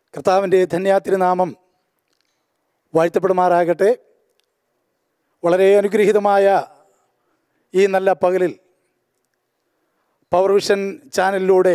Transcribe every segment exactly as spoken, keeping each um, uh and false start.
കർത്താവിൻ്റെ ധന്യാതിരുനാമം വാഴ്ത്തപ്പെടുമാറാകട്ടെ. വളരെ അനുഗ്രഹീതമായ ഈ നല്ല പകലിൽ പവർവിഷൻ ചാനലിലൂടെ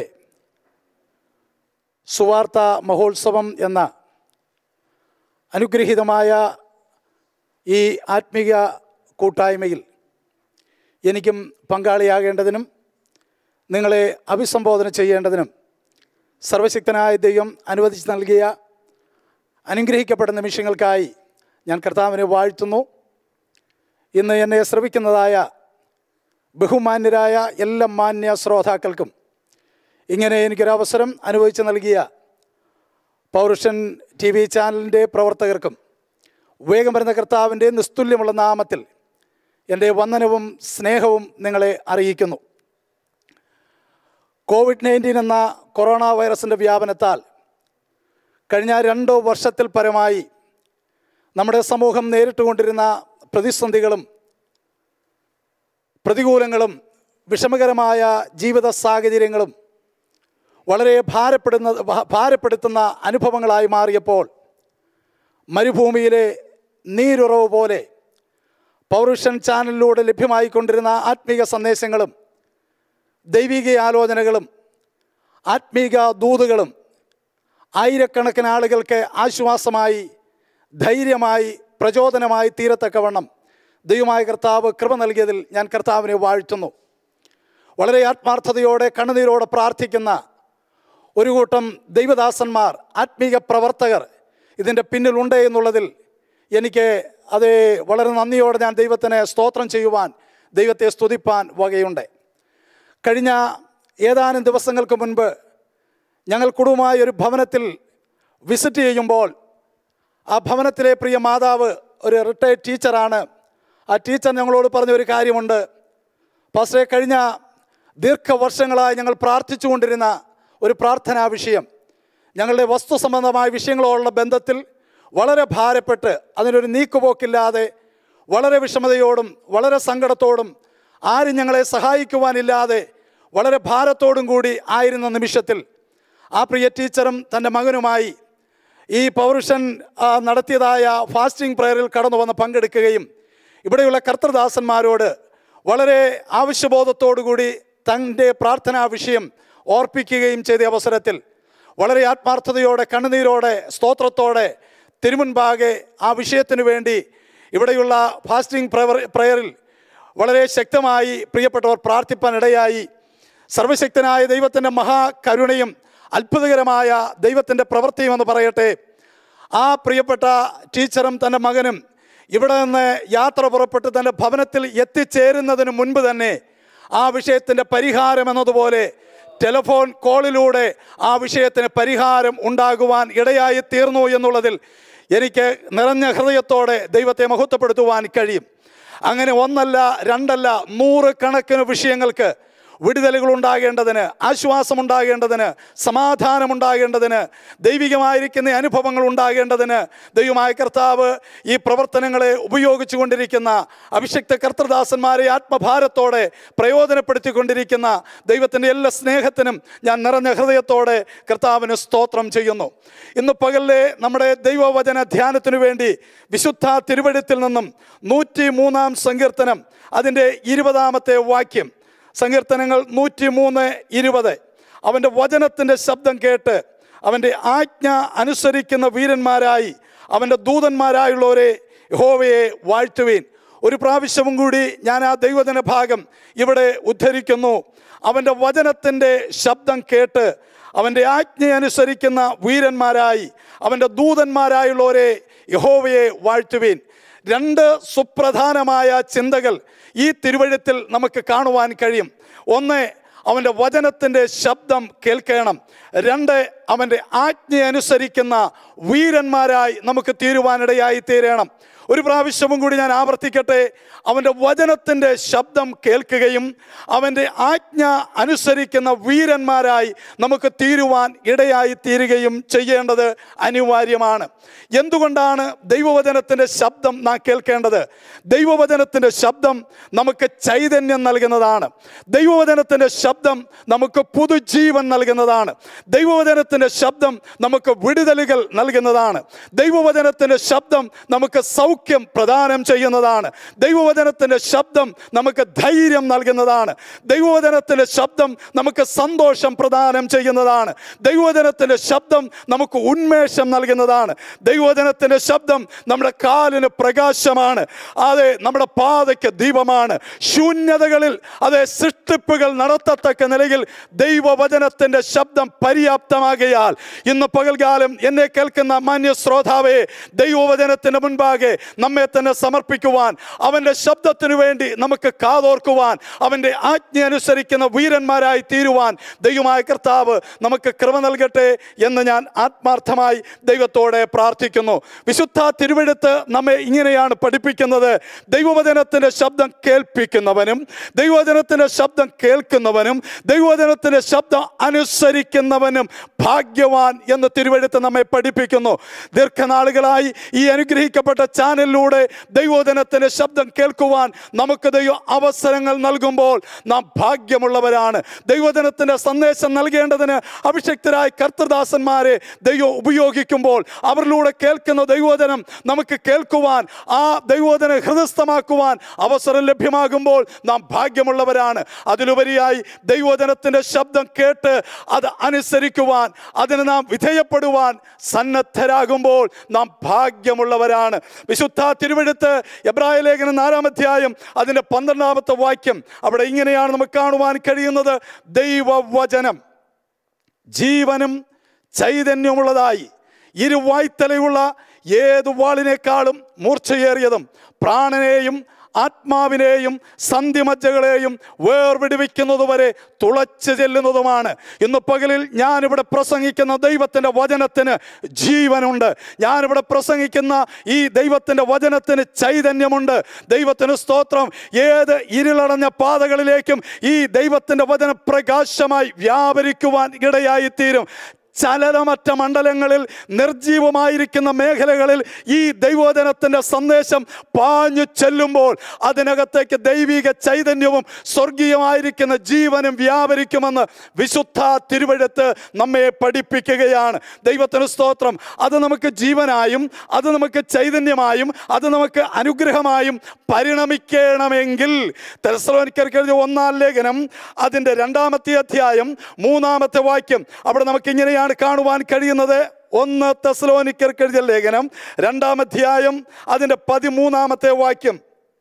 സുവാർത്ത മഹോത്സവം എന്ന അനുഗ്രഹീതമായ ഈ ആത്മീയ കൂട്ടായ്മയിൽ എനിക്കും പങ്കാളിയാകേണ്ടതിനും നിങ്ങളെ അഭിസംബോധന ചെയ്യേണ്ടതിനും സർവശക്തനായ ദൈവം അനുവദിച്ച് നൽകിയ അനുഗ്രഹിക്കപ്പെടുന്ന നിമിഷങ്ങൾക്കായി ഞാൻ കർത്താവിനെ വാഴ്ത്തുന്നു. ഇന്ന് എന്നെ ശ്രവിക്കുന്നതായ ബഹുമാന്യരായ എല്ലാ മാന്യ ശ്രോതാക്കൾക്കും ഇങ്ങനെ എനിക്കൊരവസരം അനുവദിച്ച് നൽകിയ പവർവിഷൻ ടി വി ചാനലിൻ്റെ പ്രവർത്തകർക്കും വേഗം വരുന്ന കർത്താവിൻ്റെ നിസ്തുല്യമുള്ള നാമത്തിൽ എൻ്റെ വന്ദനവും സ്നേഹവും നിങ്ങളെ അറിയിക്കുന്നു. കോവിഡ് നയൻറ്റീൻ എന്ന കൊറോണ വൈറസിൻ്റെ വ്യാപനത്താൽ കഴിഞ്ഞ രണ്ടോ വർഷത്തിൽ പരമായി നമ്മുടെ സമൂഹം നേരിട്ടുകൊണ്ടിരുന്ന പ്രതിസന്ധികളും പ്രതികൂലങ്ങളും വിഷമകരമായ ജീവിത സാഹചര്യങ്ങളും വളരെ ഭാരപ്പെടുന്ന ഭാരപ്പെടുത്തുന്ന അനുഭവങ്ങളായി മാറിയപ്പോൾ മരുഭൂമിയിലെ നീരുറവ് പോലെ പവർവിഷൻ ചാനലിലൂടെ ലഭ്യമായിക്കൊണ്ടിരുന്ന ആത്മീക സന്ദേശങ്ങളും ദൈവിക ആലോചനകളും ആത്മീക ദൂതുകളും ആയിരക്കണക്കിന് ആളുകൾക്ക് ആശ്വാസമായി, ധൈര്യമായി, പ്രചോദനമായി തീരത്തക്കവണ്ണം ദൈവമായ കർത്താവ് കൃപ നൽകിയതിൽ ഞാൻ കർത്താവിനെ വാഴ്ത്തുന്നു. വളരെ ആത്മാർത്ഥതയോടെ കണ്ണുനീരോടെ പ്രാർത്ഥിക്കുന്ന ഒരു കൂട്ടം ദൈവദാസന്മാർ, ആത്മീക പ്രവർത്തകർ ഇതിൻ്റെ പിന്നിലുണ്ട് എന്നുള്ളതിൽ എനിക്ക് അത് വളരെ നന്ദിയോടെ ഞാൻ ദൈവത്തിന് സ്തോത്രം ചെയ്യുവാൻ, ദൈവത്തെ സ്തുതിപ്പാൻ വകയുണ്ട്. കഴിഞ്ഞ ഏതാനും ദിവസങ്ങൾക്ക് മുൻപ് ഞങ്ങൾ കുടുംബമായ ഒരു ഭവനത്തിൽ വിസിറ്റ് ചെയ്യുമ്പോൾ ആ ഭവനത്തിലെ പ്രിയ മാതാവ് ഒരു റിട്ടയർഡ് ടീച്ചറാണ്. ആ ടീച്ചർ ഞങ്ങളോട് പറഞ്ഞ ഒരു കാര്യമുണ്ട്. പാസ്റ്ററെ, കഴിഞ്ഞ ദീർഘവർഷങ്ങളായി ഞങ്ങൾ പ്രാർത്ഥിച്ചു കൊണ്ടിരുന്ന ഒരു പ്രാർത്ഥനാ വിഷയം, ഞങ്ങളുടെ വസ്തു സംബന്ധമായ വിഷയങ്ങളോടുള്ള ബന്ധത്തിൽ വളരെ ഭാരപ്പെട്ട് അതിനൊരു നീക്കുപോക്കില്ലാതെ വളരെ വിഷമതയോടും വളരെ സങ്കടത്തോടും ആരും ഞങ്ങളെ സഹായിക്കുവാനില്ലാതെ വളരെ ഭാരത്തോടും കൂടി ആയിരുന്ന നിമിഷത്തിൽ ആ പ്രിയ ടീച്ചറും തൻ്റെ മകനുമായി ഈ പവർവിഷൻ നടത്തിയതായ ഫാസ്റ്റിംഗ് പ്രയറിൽ കടന്നു വന്ന് പങ്കെടുക്കുകയും ഇവിടെയുള്ള കർത്തൃദാസന്മാരോട് വളരെ ആവശ്യബോധത്തോടുകൂടി തൻ്റെ പ്രാർത്ഥനാ വിഷയം ഓർപ്പിക്കുകയും ചെയ്ത അവസരത്തിൽ വളരെ ആത്മാർത്ഥതയോടെ കണ്ണുനീരോടെ സ്തോത്രത്തോടെ തിരുമുൻപാകെ ആ വിഷയത്തിനു വേണ്ടി ഇവിടെയുള്ള ഫാസ്റ്റിംഗ് പ്രയറിൽ വളരെ ശക്തമായി പ്രിയപ്പെട്ടവർ പ്രാർത്ഥിപ്പാനിടയായി. സർവശക്തനായ ദൈവത്തിൻ്റെ മഹാകരുണയും അത്ഭുതകരമായ ദൈവത്തിൻ്റെ പ്രവൃത്തിയും എന്ന് പറയട്ടെ, ആ പ്രിയപ്പെട്ട ടീച്ചറും തൻ്റെ മകനും ഇവിടെ നിന്ന് യാത്ര പുറപ്പെട്ട് തൻ്റെ ഭവനത്തിൽ എത്തിച്ചേരുന്നതിന് മുൻപ് തന്നെ ആ വിഷയത്തിൻ്റെ പരിഹാരം എന്നതുപോലെ ടെലിഫോൺ കോളിലൂടെ ആ വിഷയത്തിന് പരിഹാരം ഉണ്ടാകുവാൻ ഇടയായി തീർന്നു എന്നുള്ളതിൽ എനിക്ക് നിറഞ്ഞ ഹൃദയത്തോടെ ദൈവത്തെ മഹത്വപ്പെടുത്തുവാൻ കഴിയും. അങ്ങനെ ഒന്നല്ല രണ്ടല്ല നൂറ് കണക്കിന് വിഷയങ്ങൾക്ക് വിടുതലുകൾ ഉണ്ടാകേണ്ടതിന്, ആശ്വാസമുണ്ടാകേണ്ടതിന്, സമാധാനമുണ്ടാകേണ്ടതിന്, ദൈവികമായിരിക്കുന്ന അനുഭവങ്ങൾ ഉണ്ടാകേണ്ടതിന് ദൈവമായ കർത്താവ് ഈ പ്രവർത്തനങ്ങളെ ഉപയോഗിച്ചു കൊണ്ടിരിക്കുന്ന അഭിഷിക്ത കർത്തൃദാസന്മാരെ ആത്മഭാരത്തോടെ പ്രയോജനപ്പെടുത്തിക്കൊണ്ടിരിക്കുന്ന ദൈവത്തിൻ്റെ എല്ലാ സ്നേഹത്തിനും ഞാൻ നിറഞ്ഞ ഹൃദയത്തോടെ കർത്താവിന് സ്തോത്രം ചെയ്യുന്നു. ഇന്ന് പകലിലെ നമ്മുടെ ദൈവവചന ധ്യാനത്തിനു വേണ്ടി വിശുദ്ധ തിരുവെഴുത്തിൽ നിന്നും നൂറ്റി മൂന്നാം സങ്കീർത്തനം അതിൻ്റെ ഇരുപതാമത്തെ വാക്യം, സങ്കീർത്തനങ്ങൾ നൂറ്റി മൂന്ന് ഇരുപത്, അവൻ്റെ വചനത്തിൻ്റെ ശബ്ദം കേട്ട് അവൻ്റെ ആജ്ഞ അനുസരിക്കുന്ന വീരന്മാരായി അവൻ്റെ ദൂതന്മാരായുള്ളവരെ യഹോവയെ വാഴ്ത്തുവീൻ. ഒരു പ്രാവശ്യവും കൂടി ഞാൻ ആ ദൈവജന ഭാഗം ഇവിടെ ഉദ്ധരിക്കുന്നു. അവൻ്റെ വചനത്തിൻ്റെ ശബ്ദം കേട്ട് അവൻ്റെ ആജ്ഞ അനുസരിക്കുന്ന വീരന്മാരായി അവൻ്റെ ദൂതന്മാരായുള്ളവരെ യഹോവയെ വാഴ്ത്തുവീൻ. രണ്ട് സുപ്രധാനമായ ചിന്തകൾ ഈ തിരുവഴുത്തിൽ നമുക്ക് കാണുവാൻ കഴിയും. ഒന്ന്, അവൻ്റെ വചനത്തിൻ്റെ ശബ്ദം കേൾക്കണം. രണ്ട്, അവൻ്റെ ആജ്ഞ അനുസരിക്കുന്ന വീരന്മാരായി നമുക്ക് തീരുവാനിടയായി തീരണം. ഒരു പ്രാവശ്യവും കൂടി ഞാൻ ആവർത്തിക്കട്ടെ, അവൻ്റെ വചനത്തിൻ്റെ ശബ്ദം കേൾക്കുകയും അവൻ്റെ ആജ്ഞ അനുസരിക്കുന്ന വീരന്മാരായി നമുക്ക് തീരുവാൻ ഇടയായി തീരുകയും ചെയ്യേണ്ടത് അനിവാര്യമാണ്. എന്തുകൊണ്ടാണ് ദൈവവചനത്തിൻ്റെ ശബ്ദം നാം കേൾക്കേണ്ടത്? ദൈവവചനത്തിൻ്റെ ശബ്ദം നമുക്ക് ചൈതന്യം നൽകുന്നതാണ്. ദൈവവചനത്തിൻ്റെ ശബ്ദം നമുക്ക് പുതുജീവൻ നൽകുന്നതാണ്. ദൈവവചനത്തിൻ്റെ ദൈവവചനത്തിൻ്റെ ശബ്ദം നമുക്ക് വിടുതലുകൾ നൽകുന്നതാണ്. ദൈവവചനത്തിൻ്റെ ശബ്ദം നമുക്ക് സൗഖ്യം പ്രദാനം ചെയ്യുന്നതാണ്. ദൈവവചനത്തിൻ്റെ ശബ്ദം നമുക്ക് ധൈര്യം നൽകുന്നതാണ്. ദൈവവചനത്തിൻ്റെ ശബ്ദം നമുക്ക് സന്തോഷം പ്രദാനം ചെയ്യുന്നതാണ്. ദൈവവചനത്തിൻ്റെ ശബ്ദം നമുക്ക് ഉന്മേഷം നൽകുന്നതാണ്. ദൈവവചനത്തിൻ്റെ ശബ്ദം നമ്മുടെ കാലിന് പ്രകാശമാണ്. അതെ, നമ്മുടെ പാതയ്ക്ക് ദീപമാണ്. ശൂന്യതകളിൽ അതെ സൃഷ്ടിപ്പുകൾ നടത്തത്തക്ക നിലയിൽ ദൈവവചനത്തിൻ്റെ ശബ്ദം പര്യാപ്തമാകയാൽ ഇന്ന് പകൽക്കാലം എന്നെ കേൾക്കുന്ന മാന്യ ശ്രോതാവേ, ദൈവവചനത്തിന് മുൻപാകെ നമ്മെ തന്നെ സമർപ്പിക്കുവാൻ, അവൻ്റെ ശബ്ദത്തിനു വേണ്ടി നമുക്ക് കാതോർക്കുവാൻ, അവൻ്റെ ആജ്ഞ അനുസരിക്കുന്ന വീരന്മാരായി തീരുവാൻ ദൈവമായ കർത്താവ് നമുക്ക് കൃപ നൽകട്ടെ എന്ന് ഞാൻ ആത്മാർത്ഥമായി ദൈവത്തോടെ പ്രാർത്ഥിക്കുന്നു. വിശുദ്ധ തിരുവെഴുത്ത് നമ്മെ ഇങ്ങനെയാണ് പഠിപ്പിക്കുന്നത്: ദൈവവചനത്തിൻ്റെ ശബ്ദം കേൾപ്പിക്കുന്നവനും ദൈവവചനത്തിൻ്റെ ശബ്ദം കേൾക്കുന്നവനും ദൈവവചനത്തിൻ്റെ ശബ്ദം അനുസരിക്കുന്നവനും ഭാഗ്യവാൻ എന്ന് തിരുവെഴുത്ത് നമ്മെ പഠിപ്പിക്കുന്നു. ദീർഘനാളുകളായി ഈ അനുഗ്രഹിക്കപ്പെട്ട ചാനലിലൂടെ ദൈവവചനത്തിൻ്റെ ശബ്ദം കേൾക്കുവാൻ നമുക്ക് ദൈവം അവസരങ്ങൾ നൽകുമ്പോൾ നാം ഭാഗ്യമുള്ളവരാണ്. ദൈവവചനത്തിൻ്റെ സന്ദേശം നൽകേണ്ടതിന് അഭിഷിക്തരായ കർത്തൃദാസന്മാരെ ദൈവം ഉപയോഗിക്കുമ്പോൾ അവരിലൂടെ കേൾക്കുന്ന ദൈവവചനം നമുക്ക് കേൾക്കുവാൻ, ആ ദൈവവചനം ഹൃദയസ്ഥമാക്കുവാൻ അവസരം ലഭ്യമാകുമ്പോൾ നാം ഭാഗ്യമുള്ളവരാണ്. അതിലുപരിയായി ദൈവവചനത്തിൻ്റെ ശബ്ദം കേട്ട് അത് അനുസരിക്കുവാൻ, അതിന് നാം വിധേയപ്പെടുവാൻ സന്നദ്ധരാകുമ്പോൾ നാം ഭാഗ്യമുള്ളവരാണ്. വിശുദ്ധ തിരുവെഴുത്ത് എബ്രായ ലേഖനം നാലാം അധ്യായം അതിൻ്റെ പന്ത്രണ്ടാമത്തെ വാക്യം, അവിടെ ഇങ്ങനെയാണ് നമുക്ക് കാണുവാൻ കഴിയുന്നത്: ദൈവവചനം ജീവനും ചൈതന്യമുള്ളതായി ഇരുവായ്ത്തലയുള്ള ഏതു വാളിനേക്കാളും മൂർച്ചയേറിയതും പ്രാണനെയും ആത്മാവിനെയും സന്ധിമജ്ജകളെയും വേർപിടിവിക്കുന്നതുവരെ തുളച്ചു ചെല്ലുന്നതുമാണ്. ഇന്ന് പകലിൽ ഞാനിവിടെ പ്രസംഗിക്കുന്ന ദൈവത്തിൻ്റെ വചനത്തിന് ജീവനുണ്ട്. ഞാനിവിടെ പ്രസംഗിക്കുന്ന ഈ ദൈവത്തിൻ്റെ വചനത്തിന് ചൈതന്യമുണ്ട്. ദൈവത്തിന് സ്തോത്രം. ഏത് ഇരുളടഞ്ഞ പാതകളിലേക്കും ഈ ദൈവത്തിൻ്റെ വചനം പ്രകാശമായി വ്യാപരിക്കുവാൻ ഇടയായിത്തീരും. ചലനമറ്റ മണ്ഡലങ്ങളിൽ, നിർജീവമായിരിക്കുന്ന മേഖലകളിൽ ഈ ദൈവവചനത്തിൻ്റെ സന്ദേശം പാഞ്ഞു ചെല്ലുമ്പോൾ അതിനകത്തേക്ക് ദൈവിക ചൈതന്യവും സ്വർഗീയമായിരിക്കുന്ന ജീവനും വ്യാപരിക്കുമെന്ന് വിശുദ്ധ തിരുവെഴുത്ത് നമ്മെ പഠിപ്പിക്കുകയാണ്. ദൈവത്തിന് സ്തോത്രം. അത് നമുക്ക് ജീവനായും അത് നമുക്ക് ചൈതന്യമായും അത് നമുക്ക് അനുഗ്രഹമായും പരിണമിക്കണമെങ്കിൽ തെസ്സലോനിക്കർക്ക് എഴുതിയ ഒന്നാം ലേഖനം അതിൻ്റെ രണ്ടാമത്തെ അധ്യായം മൂന്നാമത്തെ വാക്യം, അവിടെ നമുക്ക് ഇങ്ങനെയാണ് കാണുവാൻ കഴിയുന്നത്. ഒന്ന് തെസ്സലോനിക്കർക്ക് എഴുതിയ ലേഖനം രണ്ടാം അധ്യായം അതിൻ്റെ പതിമൂന്നാമത്തെ വാക്യം: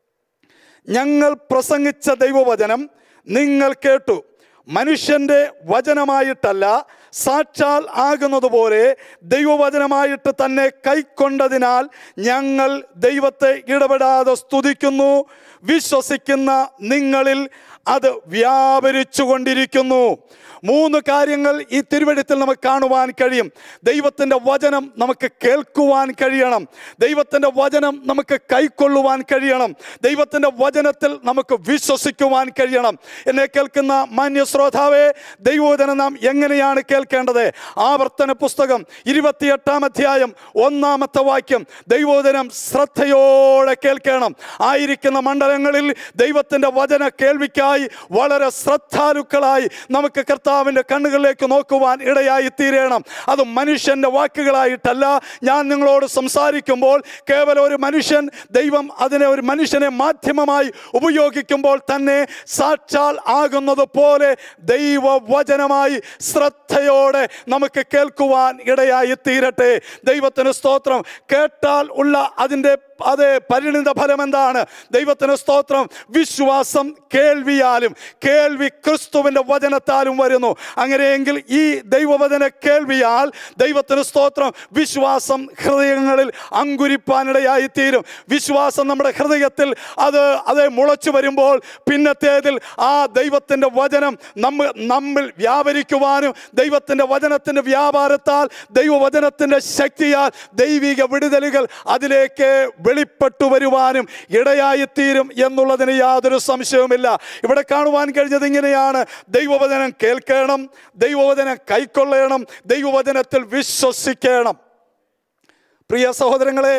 ഞങ്ങൾ പ്രസംഗിച്ച ദൈവവചനം നിങ്ങൾ കേട്ടു, മനുഷ്യൻ്റെ വചനമായിട്ടല്ല, സാക്ഷാൽ ആകുന്നത് പോലെ ദൈവവചനമായിട്ട് തന്നെ കൈക്കൊണ്ടതിനാൽ ഞങ്ങൾ ദൈവത്തെ ഇടപെടാതെ സ്തുതിക്കുന്നു. വിശ്വസിക്കുന്ന നിങ്ങളിൽ അത് വ്യാപരിച്ചു കൊണ്ടിരിക്കുന്നു. മൂന്ന് കാര്യങ്ങൾ ഈ തിരുവെഴുത്തിൽ നമുക്ക് കാണുവാൻ കഴിയും. ദൈവത്തിൻ്റെ വചനം നമുക്ക് കേൾക്കുവാൻ കഴിയണം, ദൈവത്തിൻ്റെ വചനം നമുക്ക് കൈക്കൊള്ളുവാൻ കഴിയണം, ദൈവത്തിൻ്റെ വചനത്തിൽ നമുക്ക് വിശ്വസിക്കുവാൻ കഴിയണം. എന്നെ കേൾക്കുന്ന മാന്യ ശ്രോതാവേ, ദൈവവചനം നാം എങ്ങനെയാണ് കേൾക്കേണ്ടത്? ആവർത്തന പുസ്തകം ഇരുപത്തിയെട്ടാം അധ്യായം ഒന്നാമത്തെ വാക്യം, ദൈവവചനം ശ്രദ്ധയോടെ കേൾക്കണം. ആയിരിക്കുന്ന മണ്ഡലങ്ങളിൽ ദൈവത്തിൻ്റെ വചന കേൾവിക്കായി വളരെ ശ്രദ്ധാലുക്കളായി നമുക്ക് കർത്താവിൻ്റെ കണ്ണുകളിലേക്ക് നോക്കുവാൻ ഇടയായി തീരണം. അത് മനുഷ്യൻ്റെ വാക്കുകളായിട്ടല്ല. ഞാൻ നിങ്ങളോട് സംസാരിക്കുമ്പോൾ കേവലം ഒരു മനുഷ്യൻ, ദൈവം അതിനെ ഒരു മനുഷ്യനെ മാധ്യമമായി ഉപയോഗിക്കുമ്പോൾ തന്നെ സാക്ഷാൽ ആകുന്നത് പോലെ ദൈവവചനമായി ശ്രദ്ധയോടെ നമുക്ക് കേൾക്കുവാൻ ഇടയായി തീരട്ടെ. ദൈവത്തിന് സ്തോത്രം. കേട്ടാൽ ഉള്ള അതിൻ്റെ അതെ പരിണിത ഫലം എന്താണ്? ദൈവത്തിന് സ്തോത്രം. വിശ്വാസം കേൾവിയാലും കേൾവി ക്രിസ്തുവിൻ്റെ വചനത്താലും വരുന്നു. അങ്ങനെയെങ്കിൽ ഈ ദൈവവചന കേൾവിയാൽ ദൈവത്തിന് സ്തോത്രം വിശ്വാസം ഹൃദയങ്ങളിൽ അങ്കുരിപ്പാനിടയായി തീരും. വിശ്വാസം നമ്മുടെ ഹൃദയത്തിൽ അത് അത് മുളച്ചു വരുമ്പോൾ പിന്നത്തേതിൽ ആ ദൈവത്തിൻ്റെ വചനം നമ്മ നമ്മിൽ വ്യാപരിക്കുവാനും ദൈവത്തിൻ്റെ വചനത്തിൻ്റെ വ്യാപാരത്താൽ ദൈവവചനത്തിൻ്റെ ശക്തിയാൽ ദൈവിക വിടുതലുകൾ അതിലേക്ക് വെളിപ്പെട്ടു വരുവാനും ഇടയായിത്തീരും എന്നുള്ളതിന് യാതൊരു സംശയവുമില്ല. ഇവിടെ കാണുവാൻ കഴിഞ്ഞത് ഇങ്ങനെയാണ്: ദൈവവചനം കേൾക്കണം, ദൈവവചനം കൈക്കൊള്ളണം, ദൈവവചനത്തിൽ വിശ്വസിക്കണം. പ്രിയ സഹോദരങ്ങളെ,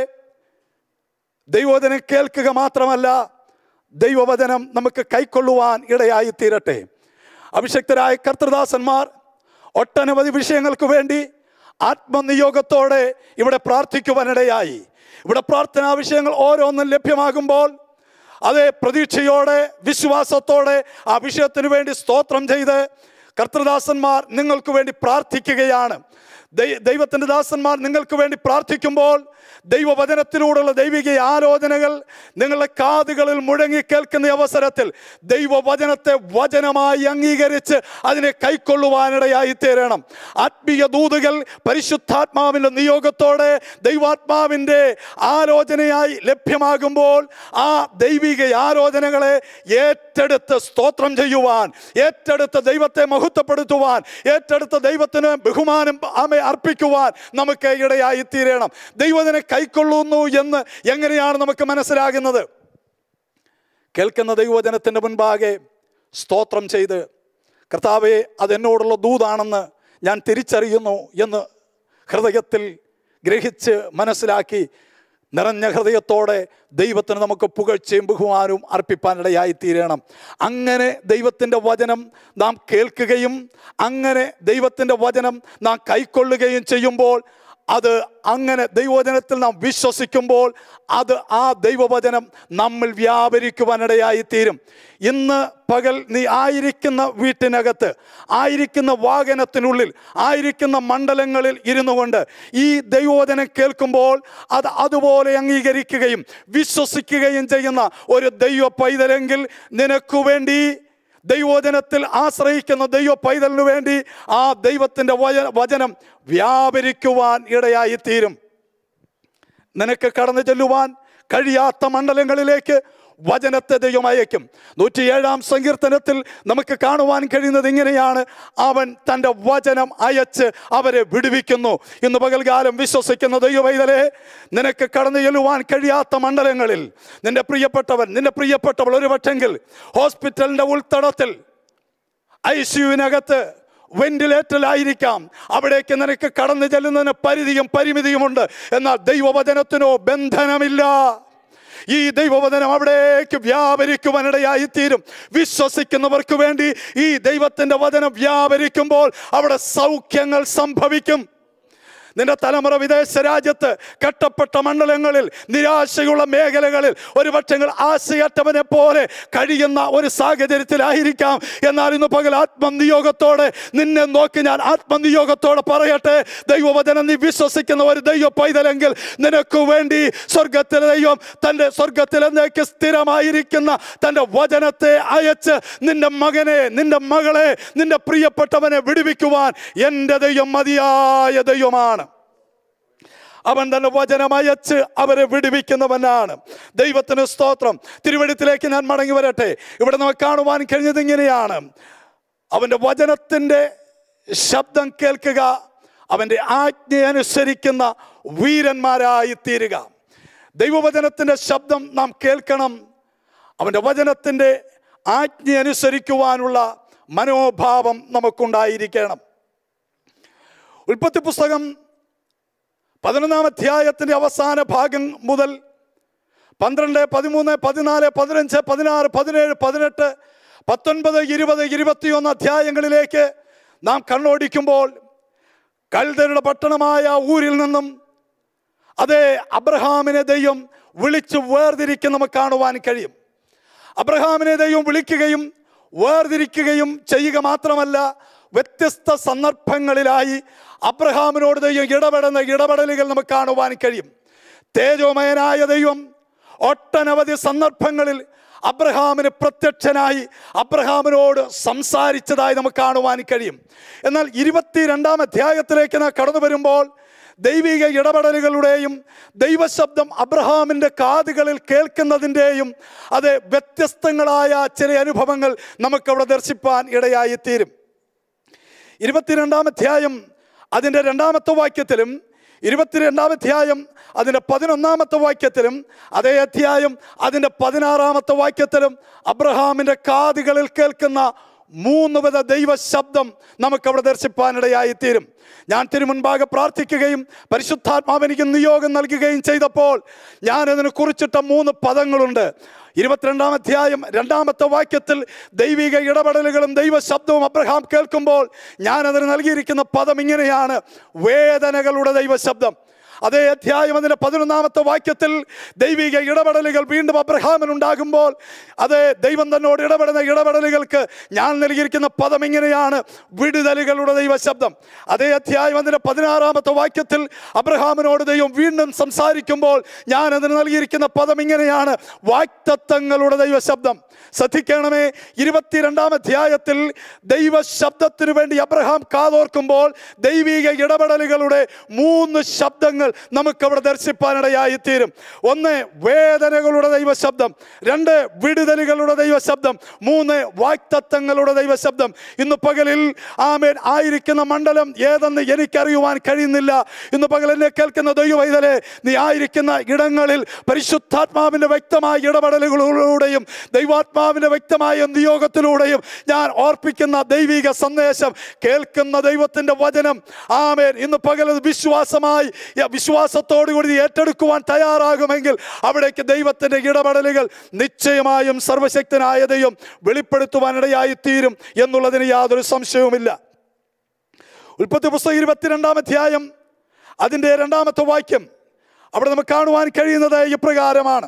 ദൈവവചനം കേൾക്കുക മാത്രമല്ല, ദൈവവചനം നമുക്ക് കൈക്കൊള്ളുവാൻ ഇടയായി തീരട്ടെ. അഭിഷിക്തരായ കർത്തൃദാസന്മാർ ഒട്ടനവധി വിഷയങ്ങൾക്ക് വേണ്ടി ആത്മനിയോഗത്തോടെ ഇവിടെ പ്രാർത്ഥിക്കുവാനിടയായി. ഇവിടെ പ്രാർത്ഥനാ വിഷയങ്ങൾ ഓരോന്നും ലഭ്യമാകുമ്പോൾ അതേ പ്രതീക്ഷയോടെ വിശ്വാസത്തോടെ ആ വിഷയത്തിനു വേണ്ടി സ്തോത്രം ചെയ്ത് കർത്തൃദാസന്മാർ നിങ്ങൾക്ക് വേണ്ടി പ്രാർത്ഥിക്കുകയാണ്. ദൈവത്തിൻ്റെ ദാസന്മാർ നിങ്ങൾക്ക് വേണ്ടി പ്രാർത്ഥിക്കുമ്പോൾ ദൈവവചനത്തിലൂടെയുള്ള ദൈവിക ആലോചനകൾ നിങ്ങളുടെ കാതുകളിൽ മുഴങ്ങി കേൾക്കുന്ന അവസരത്തിൽ ദൈവവചനത്തെ വചനമായി അംഗീകരിച്ച് അതിനെ കൈക്കൊള്ളുവാനിടയായി തീരണം. ആത്മീയ ദൂതുകൾ പരിശുദ്ധാത്മാവിൻ്റെ നിയോഗത്തോടെ ദൈവാത്മാവിൻ്റെ ആലോചനയായി ലഭ്യമാകുമ്പോൾ ആ ദൈവിക ആലോചനകളെ ഏറ്റെടുത്ത് സ്തോത്രം ചെയ്യുവാൻ, ഏറ്റെടുത്ത് ദൈവത്തെ മഹത്വപ്പെടുത്തുവാൻ, ഏറ്റെടുത്ത് ദൈവത്തിന് ബഹുമാനം ആമേ അർപ്പിക്കുവാൻ നമുക്ക് ഇടയായി തീരണം. ദൈവത്തിനെ കൈക്കൊള്ളുന്നു എന്ന് എങ്ങനെയാണ് നമുക്ക് മനസ്സിലാകുന്നത്? കേൾക്കുന്ന ദൈവവചനത്തിൻ്റെ മുൻപാകെ സ്തോത്രം ചെയ്ത് കർത്താവേ അതെന്നോടുള്ള ദൂതാണെന്ന് ഞാൻ തിരിച്ചറിയുന്നു എന്ന് ഹൃദയത്തിൽ ഗ്രഹിച്ച് മനസ്സിലാക്കി നിറഞ്ഞ ഹൃദയത്തോടെ ദൈവത്തിന് നമുക്ക് പുകഴ്ചയും ബഹുമാനവും അർപ്പിപ്പാനിടയായി തീരണം. അങ്ങനെ ദൈവത്തിൻ്റെ വചനം നാം കേൾക്കുകയും അങ്ങനെ ദൈവത്തിൻ്റെ വചനം നാം കൈക്കൊള്ളുകയും ചെയ്യുമ്പോൾ, അത് അങ്ങനെ ദൈവവചനത്തിൽ നാം വിശ്വസിക്കുമ്പോൾ അത് ആ ദൈവവചനം നമ്മിൽ വ്യാപരിക്കുവാനിടയായി തീരും. ഇന്ന് പകൽ നീ ആയിരിക്കുന്ന വീട്ടിനകത്ത്, ആയിരിക്കുന്ന വാഹനത്തിനുള്ളിൽ, ആയിരിക്കുന്ന മണ്ഡലങ്ങളിൽ ഇരുന്നു കൊണ്ട് ഈ ദൈവവചനം കേൾക്കുമ്പോൾ അത് അതുപോലെ അംഗീകരിക്കുകയും വിശ്വസിക്കുകയും ചെയ്യുന്ന ഒരു ദൈവ പൈതലെങ്കിൽ നിനക്കു വേണ്ടി, ദൈവവചനത്തിൽ ആശ്രയിക്കുന്ന ദൈവ പൈതലിനു വേണ്ടി ആ ദൈവത്തിൻ്റെ വചനം വ്യാപരിക്കുവാൻ ഇടയായി തീരും. നിനക്ക് കടന്നു ചെല്ലുവാൻ കഴിയാത്ത മണ്ഡലങ്ങളിലേക്ക് വചനത്തെ ദൈവം അയക്കും. നൂറ്റിയേഴാം സങ്കീർത്തനത്തിൽ നമുക്ക് കാണുവാൻ കഴിയുന്നത് ഇങ്ങനെയാണ്: അവൻ തൻ്റെ വചനം അയച്ച് അവരെ വിടുവിക്കുന്നു. ഇന്ന് പകൽകാലം വിശ്വസിക്കുന്ന ദൈവവൈതലേ, നിനക്ക് കടന്നു ചെല്ലുവാൻ കഴിയാത്ത മണ്ഡലങ്ങളിൽ നിന്റെ പ്രിയപ്പെട്ടവൻ, നിന്റെ പ്രിയപ്പെട്ടവൾ ഒരു പക്ഷെങ്കിൽ ഹോസ്പിറ്റലിൻ്റെ ഉൾത്തടത്തിൽ ഐ സിയുവിനകത്ത് വെന്റിലേറ്ററിലായിരിക്കാം. അവിടേക്ക് നിനക്ക് കടന്നു ചെല്ലുന്നതിന് പരിധിയും പരിമിതിയുമുണ്ട്. എന്നാൽ ദൈവവചനത്തിനോ ബന്ധനമില്ല. ഈ ദൈവവചനം അവിടേക്ക് വ്യാപരിക്കുവാനിടയായി തീരും. വിശ്വസിക്കുന്നവർക്ക് വേണ്ടി ഈ ദൈവത്തിൻ്റെ വചനം വ്യാപരിക്കുമ്പോൾ അവിടെ സൗഖ്യങ്ങൾ സംഭവിക്കും. നിന്റെ തലമുറ വിദേശ രാജ്യത്ത് കട്ടപ്പെട്ട മണ്ഡലങ്ങളിൽ, നിരാശയുള്ള മേഖലകളിൽ ഒരു പക്ഷങ്ങൾ ആശയറ്റവനെ പോലെ കഴിയുന്ന ഒരു സാഹചര്യത്തിലായിരിക്കാം. എന്നാൽ ഇന്ന് പകൽ ആത്മനിയോഗത്തോടെ നിന്നെ നോക്കി ഞാൻ ആത്മനിയോഗത്തോടെ പറയട്ടെ, ദൈവവചനം നീ വിശ്വസിക്കുന്ന ഒരു ദൈവ പൈതലെങ്കിൽ നിനക്ക് വേണ്ടി സ്വർഗത്തിലെ ദൈവം തൻ്റെ സ്വർഗത്തിലേക്ക് സ്ഥിരമായിരിക്കുന്ന തൻ്റെ വചനത്തെ അയച്ച് നിന്റെ മകനെ, നിന്റെ മകളെ, നിന്റെ പ്രിയപ്പെട്ടവനെ വിടുവിക്കുവാൻ എൻ്റെ ദൈവം മതിയായ ദൈവമാണ്. അവൻ തന്നെ വചനമയച്ച് അവരെ വിടുവിക്കുന്നവനാണ്. ദൈവത്തിന് സ്തോത്രം. തിരുവഴുത്തിലേക്ക് ഞാൻ മടങ്ങി വരട്ടെ. ഇവിടെ നമുക്ക് കാണുവാൻ കഴിഞ്ഞത് ഇങ്ങനെയാണ്: അവൻ്റെ വചനത്തിൻ്റെ ശബ്ദം കേൾക്കുക, അവൻ്റെ ആജ്ഞ അനുസരിക്കുന്ന വീരന്മാരായി തീരുക. ദൈവവചനത്തിൻ്റെ ശബ്ദം നാം കേൾക്കണം. അവൻ്റെ വചനത്തിൻ്റെ ആജ്ഞ അനുസരിക്കുവാനുള്ള മനോഭാവം നമുക്കുണ്ടായിരിക്കണം. ഉൽപ്പത്തി പുസ്തകം പതിനൊന്നാം അധ്യായത്തിൻ്റെ അവസാന ഭാഗം മുതൽ പന്ത്രണ്ട്, പതിമൂന്ന്, പതിനാല്, പതിനഞ്ച്, പതിനാറ്, പതിനേഴ്, പതിനെട്ട്, പത്തൊൻപത്, ഇരുപത്, ഇരുപത്തിയൊന്ന് അധ്യായങ്ങളിലേക്ക് നാം കണ്ണോടിക്കുമ്പോൾ കൽദരുടെ പട്ടണമായ ഊരിൽ നിന്നും അതേ അബ്രഹാമിനെ ദൈവം വിളിച്ച് വേർതിരിക്കുന്ന നമുക്ക് കാണുവാൻ കഴിയും. അബ്രഹാമിനെ ദൈവം വിളിക്കുകയും വേർതിരിക്കുകയും ചെയ്യുക മാത്രമല്ല, വ്യത്യസ്ത സന്ദർഭങ്ങളിലായി അബ്രഹാമിനോട് ദൈവം ഇടപെടുന്ന ഇടപെടലുകൾ നമുക്ക് കാണുവാൻ കഴിയും. തേജോമയനായ ദൈവം ഒട്ടനവധി സന്ദർഭങ്ങളിൽ അബ്രഹാമിന് പ്രത്യക്ഷനായി അബ്രഹാമിനോട് സംസാരിച്ചതായി നമുക്ക് കാണുവാൻ കഴിയും. എന്നാൽ ഇരുപത്തിരണ്ടാം അധ്യായത്തിലേക്ക് നാം കടന്നു വരുമ്പോൾ ദൈവിക ഇടപെടലുകളുടെയും ദൈവശബ്ദം അബ്രഹാമിൻ്റെ കാതുകളിൽ കേൾക്കുന്നതിൻ്റെയും അത് വ്യത്യസ്തങ്ങളായ ചില അനുഭവങ്ങൾ നമുക്കവിടെ ദർശിപ്പാൻ ഇടയായി തീരും. ഇരുപത്തിരണ്ടാം അധ്യായം അതിൻ്റെ രണ്ടാമത്തെ വാക്യത്തിലും ഇരുപത്തിരണ്ടാം അധ്യായം അതിൻ്റെ പതിനൊന്നാമത്തെ വാക്യത്തിലും അതേ അധ്യായം അതിൻ്റെ പതിനാറാമത്തെ വാക്യത്തിലും അബ്രഹാമിൻ്റെ കാതുകളിൽ കേൾക്കുന്ന മൂന്ന് വിധ ദൈവശബ്ദം നമുക്കവിടെ ദർശിപ്പാനിടയായി തീരും. ഞാൻ തിരുമുൻപാകെ പ്രാർത്ഥിക്കുകയും പരിശുദ്ധാത്മാവ് എനിക്ക് നിയോഗം നൽകുകയും ചെയ്തപ്പോൾ ഞാൻ അതിനെ കുറിച്ചിട്ട മൂന്ന് പദങ്ങളുണ്ട്. ഇരുപത്തിരണ്ടാം അധ്യായം രണ്ടാമത്തെ വാക്യത്തിൽ ദൈവിക ഇടപെടലുകളും ദൈവശബ്ദവും അബ്രഹാം കേൾക്കുമ്പോൾ ഞാനതിന് നൽകിയിരിക്കുന്ന പദം ഇങ്ങനെയാണ്: വേദനകളുടെ ദൈവശബ്ദം. അതേ അധ്യായം അതിൻ്റെ പതിനൊന്നാമത്തെ വാക്യത്തിൽ ദൈവിക ഇടപെടലുകൾ വീണ്ടും അബ്രഹാമിനുണ്ടാകുമ്പോൾ അതേ ദൈവം തന്നോട് ഇടപെടുന്ന ഇടപെടലുകൾക്ക് ഞാൻ നൽകിയിരിക്കുന്ന പദം ഇങ്ങനെയാണ്: വിടുതലുകളുടെ ദൈവശബ്ദം. അതേ അധ്യായം അതിൻ്റെ പതിനാറാമത്തെ വാക്യത്തിൽ അബ്രഹാമിനോട് ദൈവം വീണ്ടും സംസാരിക്കുമ്പോൾ ഞാൻ അതിന് നൽകിയിരിക്കുന്ന പദം ഇങ്ങനെയാണ്: വാഗ്ദത്തങ്ങളുടെ ദൈവശബ്ദം. ശ്രദ്ധിക്കണമേ, ഇരുപത്തിരണ്ടാം അധ്യായത്തിൽ ദൈവശബ്ദത്തിനു വേണ്ടി അബ്രഹാം കാതോർക്കുമ്പോൾ ദൈവിക ഇടപെടലുകളുടെ മൂന്ന് ശബ്ദങ്ങൾ നമുക്കവിടെ ദർശിപ്പാനിടയായി തീരും. ഒന്ന്, വേദനകളുടെ ദൈവശബ്ദം. രണ്ട്, വിടുതലുകളുടെ ദൈവശബ്ദം. മൂന്ന്, വാഗ്ദത്തങ്ങളുടെ ദൈവശബ്ദം. ഇന്ന് പകലിൽ ആമേൻ ആയിരിക്കുന്ന മണ്ഡലം ഏതെന്ന് എനിക്കറിയുവാൻ കഴിയുന്നില്ല. ഇന്ന് പകൽ എന്നെ കേൾക്കുന്ന ദൈവവൈതലേ, നീ ആയിരിക്കുന്ന ഇടങ്ങളിൽ പരിശുദ്ധാത്മാവിൻ്റെ വ്യക്തമായ ഇടപെടലുകളിലൂടെയും ദൈവാത്മാവിൻ്റെ വ്യക്തമായ നിയോഗത്തിലൂടെയും ഞാൻ ഓർപ്പിക്കുന്ന ദൈവിക സന്ദേശം കേൾക്കുന്ന ദൈവത്തിൻ്റെ വചനം ആമേൻ ഇന്ന് പകൽ വിശ്വാസമായി വിശ്വാസത്തോടുകൂടി ഏറ്റെടുക്കുവാൻ തയ്യാറാകുമെങ്കിൽ അവിടേക്ക് ദൈവത്തിൻ്റെ ഇടപെടലുകൾ നിശ്ചയമായും സർവശക്തനായ ദൈവം വെളിപ്പെടുത്തുവാനിടയായി തീരും എന്നുള്ളതിന് യാതൊരു സംശയവുമില്ല. ഉൽപ്പത്തി പുസ്തകം ഇരുപത്തിരണ്ടാം അധ്യായം അതിൻ്റെ രണ്ടാമത്തെ വാക്യം അവിടെ നമുക്ക് കാണുവാൻ കഴിയുന്നത് ഇപ്രകാരമാണ്.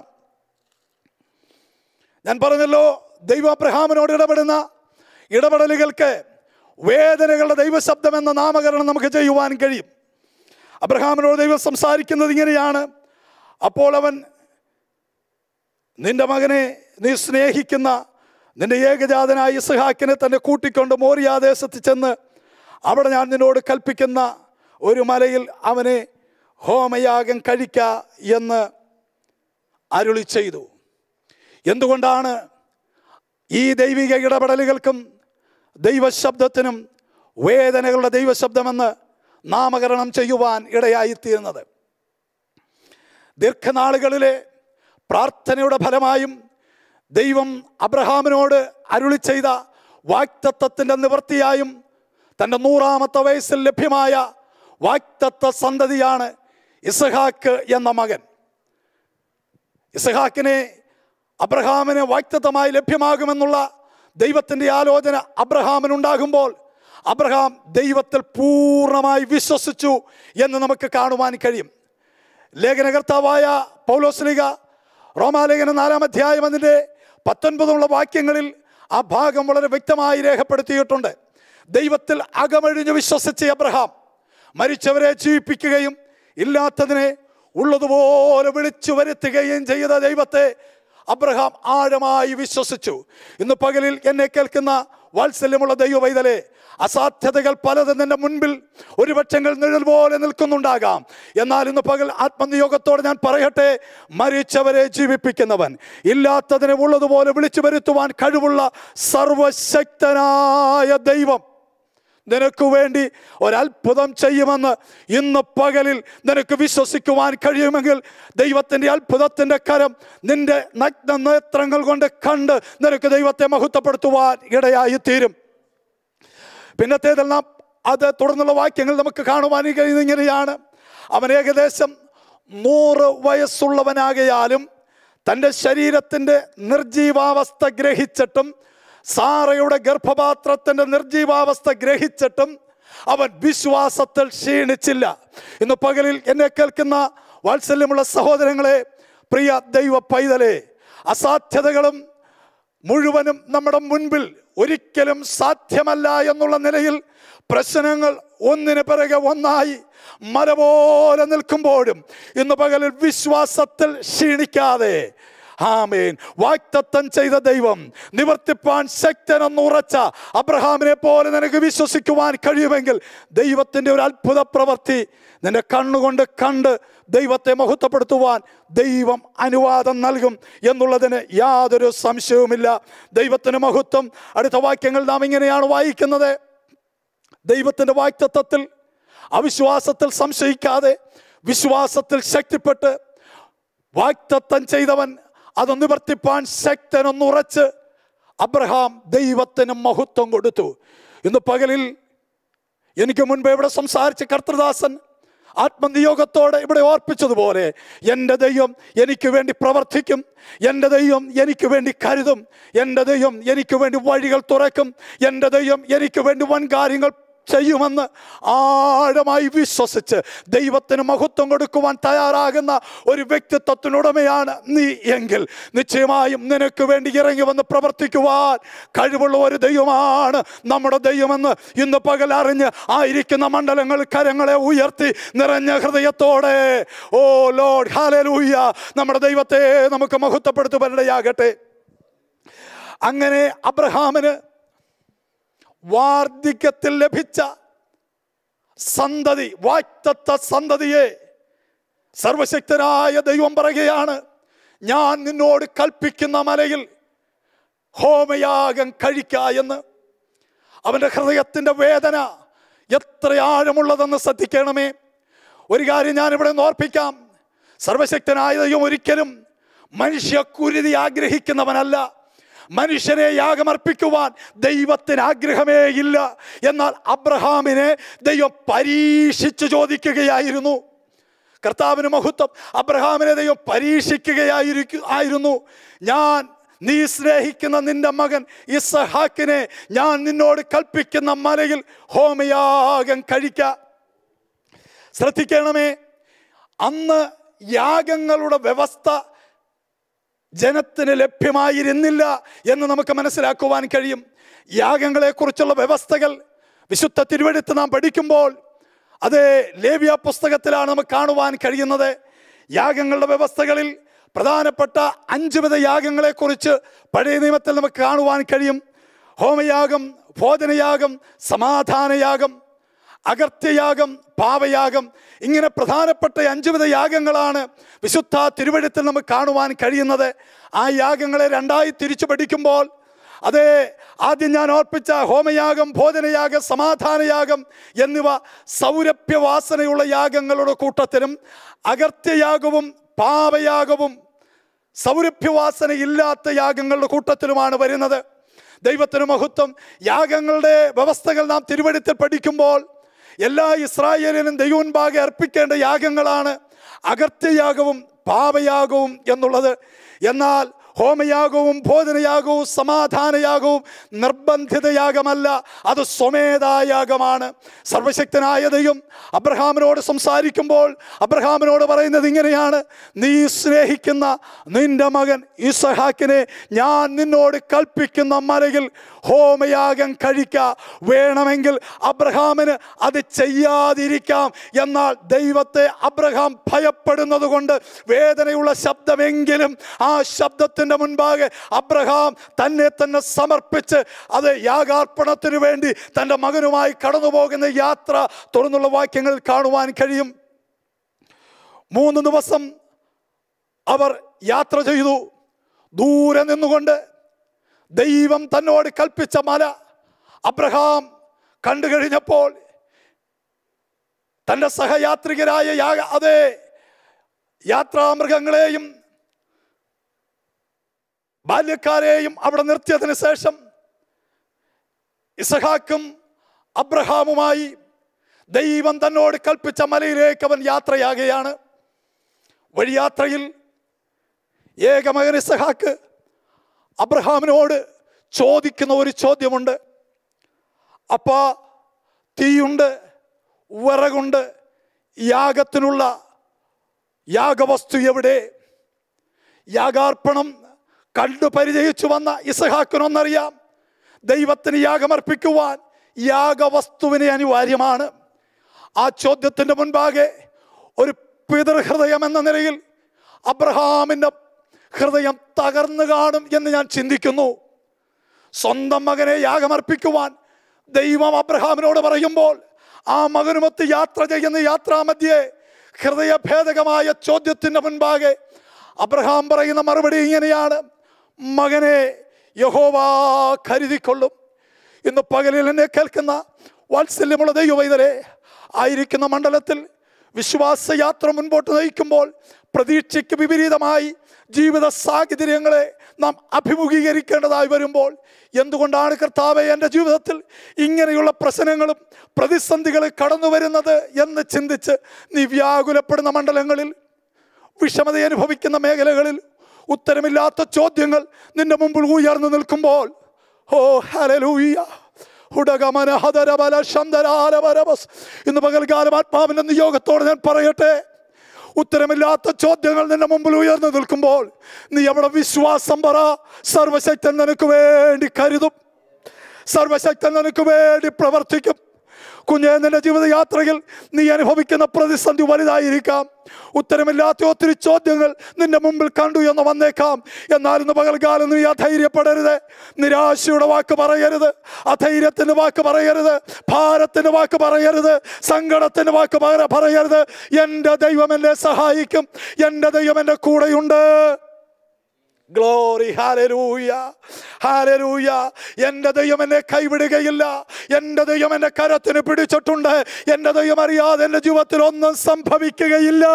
ഞാൻ പറഞ്ഞല്ലോ, ദൈവം അബ്രഹാമിനോട് ഇടപെടുന്ന ഇടപെടലുകൾക്ക് വേദനകളുടെ ദൈവശബ്ദം എന്ന നാമകരണം നമുക്ക് ചെയ്യുവാൻ കഴിയും. അബ്രഹാമിനോട് ദൈവം സംസാരിക്കുന്നത് ഇങ്ങനെയാണ്: അപ്പോൾ അവൻ നിന്റെ മകനെ, നീ സ്നേഹിക്കുന്ന നിന്റെ ഏകജാതനായ ഇസ്ഹാക്കിനെ തന്നെ കൂട്ടിക്കൊണ്ട് മോറിയാദേശത്ത് ചെന്ന് അവിടെ ഞാൻ നിന്നോട് കൽപ്പിക്കുന്ന ഒരു മലയിൽ അവനെ ഹോമയാഗം കഴിക്ക എന്ന് അരുളി ചെയ്തു. എന്തുകൊണ്ടാണ് ഈ ദൈവിക ഇടപെടലുകൾക്കും ദൈവശബ്ദത്തിനും വേദനകളുടെ ദൈവശബ്ദമെന്ന് നാമകരണം ചെയ്യുവാൻ ഇടയായിത്തീരുന്നത്? ദീർഘനാളുകളിലെ പ്രാർത്ഥനയുടെ ഫലമായും ദൈവം അബ്രഹാമിനോട് അരുളി ചെയ്ത വാഗ്ദത്തത്തിൻ്റെ നിവൃത്തിയായും തൻ്റെ നൂറാമത്തെ വയസ്സിൽ ലഭ്യമായ വാഗ്ദത്ത സന്തതിയാണ് ഇസ്ഹാക്ക് എന്ന മകൻ. ഇസ്ഹാക്കിനെ അബ്രഹാമിന് വാഗ്ദത്തമായി ലഭ്യമാകുമെന്നുള്ള ദൈവത്തിൻ്റെ ആലോചന അബ്രഹാമിനുണ്ടാകുമ്പോൾ അബ്രഹാം ദൈവത്തിൽ പൂർണ്ണമായി വിശ്വസിച്ചു എന്ന് നമുക്ക് കാണുവാൻ കഴിയും. ലേഖനകർത്താവായ പൗലോസ്ലീഹ റോമാലേഖനം നാലാം അധ്യായം അതിൻ്റെ പത്തൊൻപതുള്ള വാക്യങ്ങളിൽ ആ ഭാഗം വളരെ വ്യക്തമായി രേഖപ്പെടുത്തിയിട്ടുണ്ട്. ദൈവത്തിൽ അകമഴിഞ്ഞ് വിശ്വസിച്ച അബ്രഹാം മരിച്ചവരെ ജീവിപ്പിക്കുകയും ഇല്ലാത്തതിനെ ഉള്ളതുപോലെ വിളിച്ചു വരുത്തുകയും ചെയ്ത ദൈവത്തെ അബ്രഹാം ആഴമായി വിശ്വസിച്ചു. ഇന്ന് പകലിൽ എന്നെ കേൾക്കുന്ന വാത്സല്യമുള്ള ദൈവവൈതലേ, അസാധ്യതകൾ പലതും നിന്റെ മുൻപിൽ ഒരുപക്ഷങ്ങൾ നിഴൽ പോലെ നിൽക്കുന്നുണ്ടാകാം. എന്നാൽ ഇന്ന് പകൽ ആത്മനിയോഗത്തോടെ ഞാൻ പറയട്ടെ, മരിച്ചവരെ ജീവിപ്പിക്കുന്നവൻ, ഇല്ലാത്തതിനെ ഉള്ളതുപോലെ വിളിച്ചു വരുത്തുവാൻ കഴിവുള്ള സർവശക്തനായ ദൈവം നിനക്ക് വേണ്ടി ഒരത്ഭുതം ചെയ്യുമെന്ന് ഇന്ന് പകലിൽ നിനക്ക് വിശ്വസിക്കുവാൻ കഴിയുമെങ്കിൽ ദൈവത്തിൻ്റെ അത്ഭുതത്തിൻ്റെ കരം നിന്റെ നഗ്ന നേത്രങ്ങൾ കൊണ്ട് കണ്ട് നിനക്ക് ദൈവത്തെ മഹത്വപ്പെടുത്തുവാൻ ഇടയായിത്തീരും. പിന്നത്തേതെല്ലാം അത് തുടർന്നുള്ള വാക്യങ്ങൾ നമുക്ക് കാണുവാൻ കഴിയുന്നത് ഇങ്ങനെയാണ്: അവൻ ഏകദേശം നൂറ് വയസ്സുള്ളവനാകയാലും തൻ്റെ ശരീരത്തിൻ്റെ നിർജീവാവസ്ഥ ഗ്രഹിച്ചിട്ടും സാറയുടെ ഗർഭപാത്രത്തിൻ്റെ നിർജീവാവസ്ഥ ഗ്രഹിച്ചിട്ടും അവൻ വിശ്വാസത്തിൽ ക്ഷീണിച്ചില്ല. ഇന്ന് പകലിൽ എന്നെ കേൾക്കുന്ന വാത്സല്യമുള്ള സഹോദരങ്ങളെ, പ്രിയ ദൈവ പൈതലേ, അസാധ്യതകളും മുഴുവനും നമ്മുടെ മുൻപിൽ ഒരിക്കലും സാധ്യമല്ല എന്നുള്ള നിലയിൽ പ്രശ്നങ്ങൾ ഒന്നിന് പിറകെ ഒന്നായി മല പോലെ നിൽക്കുമ്പോഴും ഇന്ന് പകലിൽ വിശ്വാസത്തിൽ ക്ഷീണിക്കാതെ ആമേൻ വാഗ്ദത്തം ചെയ്ത ദൈവം നിവർത്തിപ്പാൻ ശക്തനെന്ന് ഉറച്ച അബ്രഹാമിനെ പോലെ നിനക്ക് വിശ്വസിക്കുവാൻ കഴിയുമെങ്കിൽ ദൈവത്തിൻ്റെ ഒരു അത്ഭുത പ്രവൃത്തി നിന്റെ കണ്ണുകൊണ്ട് കണ്ട് ദൈവത്തെ മഹത്വപ്പെടുത്തുവാൻ ദൈവം അനുവാദം നൽകും എന്നുള്ളതിന് യാതൊരു സംശയവുമില്ല. ദൈവത്തിന് മഹത്വം. അടുത്ത വാക്യങ്ങൾ നാം ഇങ്ങനെയാണ് വായിക്കുന്നത്: ദൈവത്തിൻ്റെ വാഗ്ദത്തത്തിൽ അവിശ്വാസത്തിൽ സംശയിക്കാതെ വിശ്വാസത്തിൽ ശക്തിപ്പെട്ട് വാഗ്ദത്തം ചെയ്തവൻ അത് നിവർത്തിപ്പാൻ ശക്തനെന്നുറച്ച് അബ്രഹാം ദൈവത്തിന് മഹത്വം കൊടുത്തു. ഇന്ന് പകലിൽ എനിക്ക് മുൻപ് ഇവിടെ സംസാരിച്ച കർത്തൃദാസൻ ആത്മനിയോഗത്തോടെ ഇവിടെ ഓർപ്പിച്ചതുപോലെ എൻ്റെ ദൈവം എനിക്ക് വേണ്ടി പ്രവർത്തിക്കും, എൻ്റെ ദൈവം എനിക്ക് വേണ്ടി കരുതും, എൻ്റെ ദൈവം എനിക്ക് വേണ്ടി വഴികൾ തുറക്കും, എൻ്റെ ദൈവം എനിക്ക് വേണ്ടി വൻ കാര്യങ്ങൾ ചെയ്യുമെന്ന് ആഴമായി വിശ്വസിച്ച് ദൈവത്തിന് മഹത്വം കൊടുക്കുവാൻ തയ്യാറാകുന്ന ഒരു വ്യക്തിത്വത്തിനുടമയാണ് നീ എങ്കിൽ നിശ്ചയമായും നിനക്ക് വേണ്ടി ഇറങ്ങി വന്ന് പ്രവർത്തിക്കുവാൻ കഴിവുള്ള ഒരു ദൈവമാണ് നമ്മുടെ ദൈവമെന്ന് ഇന്ന് പകൽ അറിഞ്ഞ് ആയിരിക്കുന്ന മണ്ഡലങ്ങൾ കരങ്ങളെ ഉയർത്തി നിറഞ്ഞ ഹൃദയത്തോടെ ഓ ലോർഡ് ഹല്ലേലൂയ നമ്മുടെ ദൈവത്തെ നമുക്ക് മഹത്വപ്പെടുത്തുവാനിടയാകട്ടെ. അങ്ങനെ അബ്രഹാമിന് വാർദ്ധക്യത്തിൽ ലഭിച്ച സന്തതി, വാഗ്ദത്ത സന്തതിയെ സർവശക്തനായ ദൈവം പറയുകയാണ്, ഞാൻ നിന്നോട് കൽപ്പിക്കുന്ന മലയിൽ ഹോമയാഗം കഴിക്ക എന്ന്. അവൻ്റെ ഹൃദയത്തിൻ്റെ വേദന എത്ര ആഴമുള്ളതെന്ന് ശ്രദ്ധിക്കണമേ. ഒരു കാര്യം ഞാനിവിടെ ഓർപ്പിക്കാം, സർവശക്തനായ ദൈവം ഒരിക്കലും മനുഷ്യക്കുരുതി ആഗ്രഹിക്കുന്നവനല്ല. മനുഷ്യനെ യാഗമർപ്പിക്കുവാൻ ദൈവത്തിന് ആഗ്രഹമേ ഇല്ല. എന്നാൽ അബ്രഹാമിനെ ദൈവം പരീക്ഷിച്ച് ചോദിക്കുകയായിരുന്നു. കർത്താവിന് മഹത്വം. അബ്രഹാമിനെ ദൈവം പരീക്ഷിക്കുകയായിരിക്കും ആയിരുന്നു ഞാൻ നീ സ്നേഹിക്കുന്ന നിന്റെ മകൻ ഇസ്ഹാക്കിനെ ഞാൻ നിന്നോട് കൽപ്പിക്കുന്ന മലയിൽ ഹോമയാഗം കഴിക്ക. ശ്രദ്ധിക്കണമേ, അന്ന് യാഗങ്ങളുടെ വ്യവസ്ഥ ജനത്തിന് ലഭ്യമായിരുന്നില്ല എന്ന് നമുക്ക് മനസ്സിലാക്കുവാൻ കഴിയും. യാഗങ്ങളെക്കുറിച്ചുള്ള വ്യവസ്ഥകൾ വിശുദ്ധ തിരുവെഴുത്ത് നാം പഠിക്കുമ്പോൾ അത് ലേവ്യ പുസ്തകത്തിലാണ് നമുക്ക് കാണുവാൻ കഴിയുന്നത്. യാഗങ്ങളുടെ വ്യവസ്ഥകളിൽ പ്രധാനപ്പെട്ട അഞ്ച് വിധ യാഗങ്ങളെക്കുറിച്ച് പഴയ നിയമത്തിൽ നമുക്ക് കാണുവാൻ കഴിയും. ഹോമയാഗം, ഭോജനയാഗം, സമാധാനയാഗം, അകർത്യയാഗം, പാവയാഗം. ഇങ്ങനെ പ്രധാനപ്പെട്ട അഞ്ചു വിധ യാഗങ്ങളാണ് വിശുദ്ധ തിരുവെഴുത്തിൽ നമുക്ക് കാണുവാൻ കഴിയുന്നത്. ആ യാഗങ്ങളെ രണ്ടായി തിരിച്ചു പഠിക്കുമ്പോൾ അതേ ആദ്യം ഞാൻ ഓർപ്പിച്ച ഹോമയാഗം, ഭോജനയാഗം, സമാധാനയാഗം എന്നിവ സൗരഭ്യവാസനയുള്ള യാഗങ്ങളുടെ കൂട്ടത്തിലും അകർത്യയാഗവും പാവയാഗവും സൗരഭ്യവാസന ഇല്ലാത്ത യാഗങ്ങളുടെ കൂട്ടത്തിലുമാണ് വരുന്നത്. ദൈവത്തിന് മഹത്വം. യാഗങ്ങളുടെ വ്യവസ്ഥകൾ നാം തിരുവെഴുത്തിൽ പഠിക്കുമ്പോൾ എല്ലാ ഇസ്രായേലിനും ദൈവമുൻപാകെ അർപ്പിക്കേണ്ട യാഗങ്ങളാണ് അകർത്യയാഗവും പാവയാഗവും എന്നുള്ളത്. എന്നാൽ ഹോമയാഗവും ഭോജനയാഗവും സമാധാനയാഗവും നിർബന്ധിത യാഗമല്ല, അത് സ്വമേധായാഗമാണ്. സർവശക്തനായ ദൈവം അബ്രഹാമിനോട് സംസാരിക്കുമ്പോൾ അബ്രഹാമിനോട് പറയുന്നത് ഇങ്ങനെയാണ്, നീ സ്നേഹിക്കുന്ന നിന്റെ മകൻ ഇസ്ഹാക്കിനെ ഞാൻ നിന്നോട് കൽപ്പിക്കുന്ന മലയിൽ ഹോമയാഗം കഴിക്ക. വേണമെങ്കിൽ അബ്രഹാമിന് അത് ചെയ്യാതിരിക്കാം. എന്നാൽ ദൈവത്തെ അബ്രഹാം ഭയപ്പെടുന്നത് കൊണ്ട് വേദനയുള്ള ശബ്ദമെങ്കിലും ആ ശബ്ദത്തിന് മുൻപാകെ അബ്രഹാം തന്നെ തന്നെ സമർപ്പിച്ച് അത് യാഗാർപ്പണത്തിനു വേണ്ടി തൻ്റെ മകനുമായി കടന്നു പോകുന്ന യാത്ര തുടർന്നുള്ള വാക്യങ്ങളിൽ കാണുവാൻ കഴിയും. മൂന്ന് ദിവസം അവർ യാത്ര ചെയ്തു. ദൂരെ നിന്നുകൊണ്ട് ദൈവം തന്നോട് കൽപ്പിച്ച മല അബ്രഹാം കണ്ടു കഴിഞ്ഞപ്പോൾ തൻ്റെ സഹയാത്രികരായ യാഗ അതേ യാത്രാമൃഗങ്ങളെയും ബാല്യക്കാരെയും അവിടെ നിർത്തിയതിനു ശേഷം ഇസ്ഹാക്കും അബ്രഹാമുമായി ദൈവം തന്നോട് കൽപ്പിച്ച മലയിലേക്ക് അവൻ യാത്രയാകുകയാണ്. വഴിയാത്രയിൽ ഏകമകൻ ഇസ്ഹാക്ക് അബ്രഹാമിനോട് ചോദിക്കുന്ന ഒരു ചോദ്യമുണ്ട്. അപ്പാ, തീയുണ്ട്, വിറകുണ്ട്, യാഗത്തിനുള്ള യാഗവസ്തു എവിടെ? യാഗാർപ്പണം കണ്ടു പരിചയിച്ചു വന്ന ഇസ്ഹാക്കിനൊന്നറിയാം, ദൈവത്തിന് യാഗമർപ്പിക്കുവാൻ യാഗവസ്തുവിനെ അനിവാര്യമാണ്. ആ ചോദ്യത്തിൻ്റെ മുൻപാകെ ഒരു പിതൃഹൃദയം എന്ന നിലയിൽ അബ്രഹാമിൻ്റെ ഹൃദയം തകർന്നു കാണും എന്ന് ഞാൻ ചിന്തിക്കുന്നു. സ്വന്തം മകനെ യാഗമർപ്പിക്കുവാൻ ദൈവം അബ്രഹാമിനോട് പറയുമ്പോൾ ആ മകനുമൊത്ത് യാത്ര ചെയ്യുന്ന യാത്രാമധ്യേ ഹൃദയഭേദകമായ ചോദ്യത്തിൻ്റെ മുൻപാകെ അബ്രഹാം പറയുന്ന മറുപടി ഇങ്ങനെയാണ്, മകനെ യഹോവ കരുതിക്കൊള്ളും. ഇന്ന് പകലിൽ എന്നെ കേൾക്കുന്ന വാത്സല്യമുള്ള ദൈവവൈതലേ, ആയിരിക്കുന്ന മണ്ഡലത്തിൽ വിശ്വാസയാത്ര മുൻപോട്ട് നയിക്കുമ്പോൾ പ്രതീക്ഷയ്ക്ക് വിപരീതമായി ജീവിത സാഹചര്യങ്ങളെ നാം അഭിമുഖീകരിക്കേണ്ടതായി വരുമ്പോൾ എന്തുകൊണ്ടാണ് കർത്താവേ എൻ്റെ ജീവിതത്തിൽ ഇങ്ങനെയുള്ള പ്രശ്നങ്ങളും പ്രതിസന്ധികളും കടന്നു വരുന്നത് എന്ന് ചിന്തിച്ച് നീ വ്യാകുലപ്പെടുന്ന മണ്ഡലങ്ങളിൽ, വിഷമത അനുഭവിക്കുന്ന മേഖലകളിൽ ഉത്തരമില്ലാത്ത ചോദ്യങ്ങൾ നിന്റെ മുമ്പിൽ ഉയർന്നു നിൽക്കുമ്പോൾ, ഓ ഹല്ലേലൂയ, ഇന്ന് പകൽക്കാലം ആത്മാവിന്റെ നിയോഗത്തോടെ ഞാൻ പറയട്ടെ, ഉത്തരമില്ലാത്ത ചോദ്യങ്ങൾ നിന്റെ മുമ്പിൽ ഉയർന്നു നിൽക്കുമ്പോൾ നീ അവിടെ വിശ്വാസം പറ. സർവശക്തൻ നിനക്ക് വേണ്ടി കരുതും, സർവശക്തൻ നിനക്ക് വേണ്ടി പ്രവർത്തിക്കും. കുഞ്ഞേ, നിന്റെ ജീവിതയാത്രയിൽ നീ അനുഭവിക്കുന്ന പ്രതിസന്ധി വലുതായിരിക്കാം. ഉത്തരമില്ലാത്ത ഒത്തിരി ചോദ്യങ്ങൾ നിന്റെ മുമ്പിൽ കണ്ടു എന്ന് വന്നേക്കാം. എന്നാൽ ഇന്ന് പകൽക്കാലം നീ അധൈര്യപ്പെടരുത്, നിരാശയുടെ വാക്ക് പറയരുത്, അധൈര്യത്തിന്റെ വാക്ക് പറയരുത്, ഭാരത്തിന്റെ വാക്ക് പറയരുത്, സങ്കടത്തിന്റെ വാക്ക് പറയരുത്. എൻ്റെ ദൈവം എന്നെ സഹായിക്കും, എൻ്റെ ദൈവം എൻ്റെ കൂടെയുണ്ട്. Glory, hallelujah, hallelujah. എൻ്റെ ദൈവം എന്നെ കൈവിടുകയില്ല, എൻ്റെ ദൈവം എൻ്റെ കരത്തിന് പിടിച്ചിട്ടുണ്ട്, എൻ്റെ ദൈവം അറിയാതെ എൻ്റെ ജീവിതത്തിൽ ഒന്നും സംഭവിക്കുകയില്ല.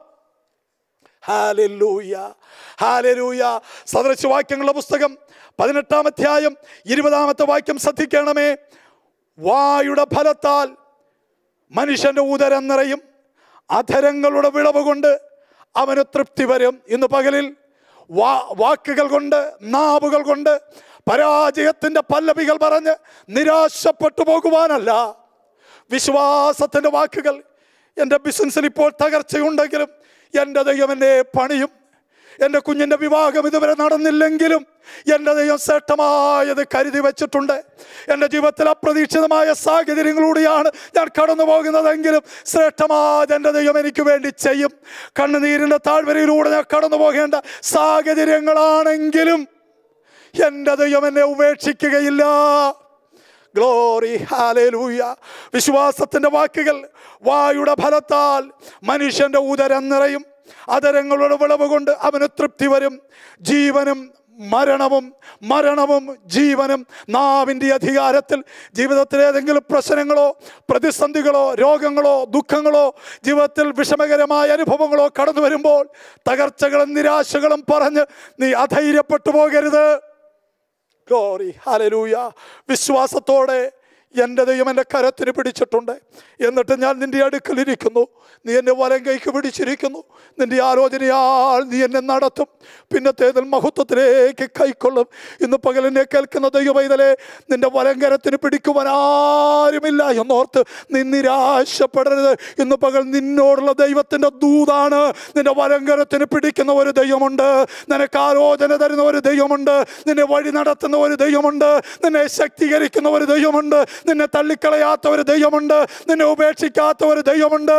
Hallelujah, hallelujah. സദൃശവാക്യങ്ങളുടെ പുസ്തകം പതിനെട്ടാം അധ്യായം ഇരുപതാമത്തെ വാക്യം ശ്രദ്ധിക്കണമേ. വായുടെ ഫലത്താൽ മനുഷ്യന്റെ ഉദരം നിറയും, അധരങ്ങളുടെ വിളവ് കൊണ്ട് അവന് തൃപ്തി വരും. ഇന്ന് പകലിൽ വാ വാക്കുകൾ കൊണ്ട്, നാവുകൾ കൊണ്ട് പരാജയത്തിന്റെ പല്ലവികൾ പറഞ്ഞ് നിരാശപ്പെട്ടു പോകുവാനല്ല, വിശ്വാസത്തിന്റെ വാക്കുകൾ. എൻ്റെ ബിസിനസ്സിൽ ഇപ്പോൾ തകർച്ചയുണ്ടെങ്കിലും എൻ്റെ ദൈവം എന്നെ പണിയും. എൻ്റെ കുഞ്ഞിൻ്റെ വിവാഹം ഇതുവരെ നടന്നില്ലെങ്കിലും എൻ്റെ ദൈവം ശ്രേഷ്ഠമായത് കരുതി വെച്ചിട്ടുണ്ട്. എൻ്റെ ജീവിതത്തിൽ അപ്രതീക്ഷിതമായ സാഹചര്യങ്ങളിലൂടെയാണ് ഞാൻ കടന്നു പോകുന്നതെങ്കിലും ശ്രേഷ്ഠമായത് എൻ്റെ ദൈവം എനിക്ക് വേണ്ടി ചെയ്യും. കണ്ണുനീരിൻ്റെ താഴ്വരയിലൂടെ ഞാൻ കടന്നു പോകേണ്ട സാഹചര്യങ്ങളാണെങ്കിലും എൻ്റെ ദൈവം എന്നെ ഉപേക്ഷിക്കുകയില്ല. Glory, hallelujah. വിശ്വാസത്തിൻ്റെ വാക്കുകൾ. വായുടെ ഫലത്താൽ മനുഷ്യന്റെ ഉദരം നിറയും, അധരങ്ങളുടെ വിളവ് കൊണ്ട് അവന് തൃപ്തി വരും. ജീവനും മരണവും മരണവും ജീവനും നാവിൻ്റെ അധികാരത്തിൽ. ജീവിതത്തിൽ ഏതെങ്കിലും പ്രശ്നങ്ങളോ പ്രതിസന്ധികളോ രോഗങ്ങളോ ദുഃഖങ്ങളോ ജീവിതത്തിൽ വിഷമകരമായ അനുഭവങ്ങളോ കടന്നു വരുമ്പോൾ തകർച്ചകളും നിരാശകളും പറഞ്ഞ് നീ അധൈര്യപ്പെട്ടു പോകരുത്. Glory, hallelujah. വിശ്വാസത്തോടെ എൻ്റെ ദൈവം എൻ്റെ കരത്തിന് പിടിച്ചിട്ടുണ്ട്, എന്നിട്ട് ഞാൻ നിൻ്റെ അടുക്കലിരിക്കുന്നു, നീ എന്നെ വലം കൈക്ക് പിടിച്ചിരിക്കുന്നു, നിൻ്റെ ആലോചനയാൽ നീ എന്നെ നടത്തും, പിന്നത്തേതിൽ മഹത്വത്തിലേക്ക് കൈക്കൊള്ളും. ഇന്ന് പകലിനെ കേൾക്കുന്ന ദൈവമൈതലേ, നിൻ്റെ വലം കരത്തിന് പിടിക്കുവാൻ ആരുമില്ല എന്നോർത്ത് നീ നിരാശപ്പെടരുത്. ഇന്ന് പകൽ നിന്നോടുള്ള ദൈവത്തിൻ്റെ ദൂതാണ്. നിൻ്റെ വലം കരത്തിന് പിടിക്കുന്ന ഒരു ദൈവമുണ്ട്, നിനക്ക് ആലോചന തരുന്ന ഒരു ദൈവമുണ്ട്, നിന്നെ വഴി നടത്തുന്ന ഒരു ദൈവമുണ്ട്, നിന്നെ ശക്തീകരിക്കുന്ന ഒരു ദൈവമുണ്ട്, നിന്നെ തള്ളിക്കളയാത്ത ഒരു ദൈവമുണ്ട്, നിന്നെ ഉപേക്ഷിക്കാത്ത ഒരു ദൈവമുണ്ട്.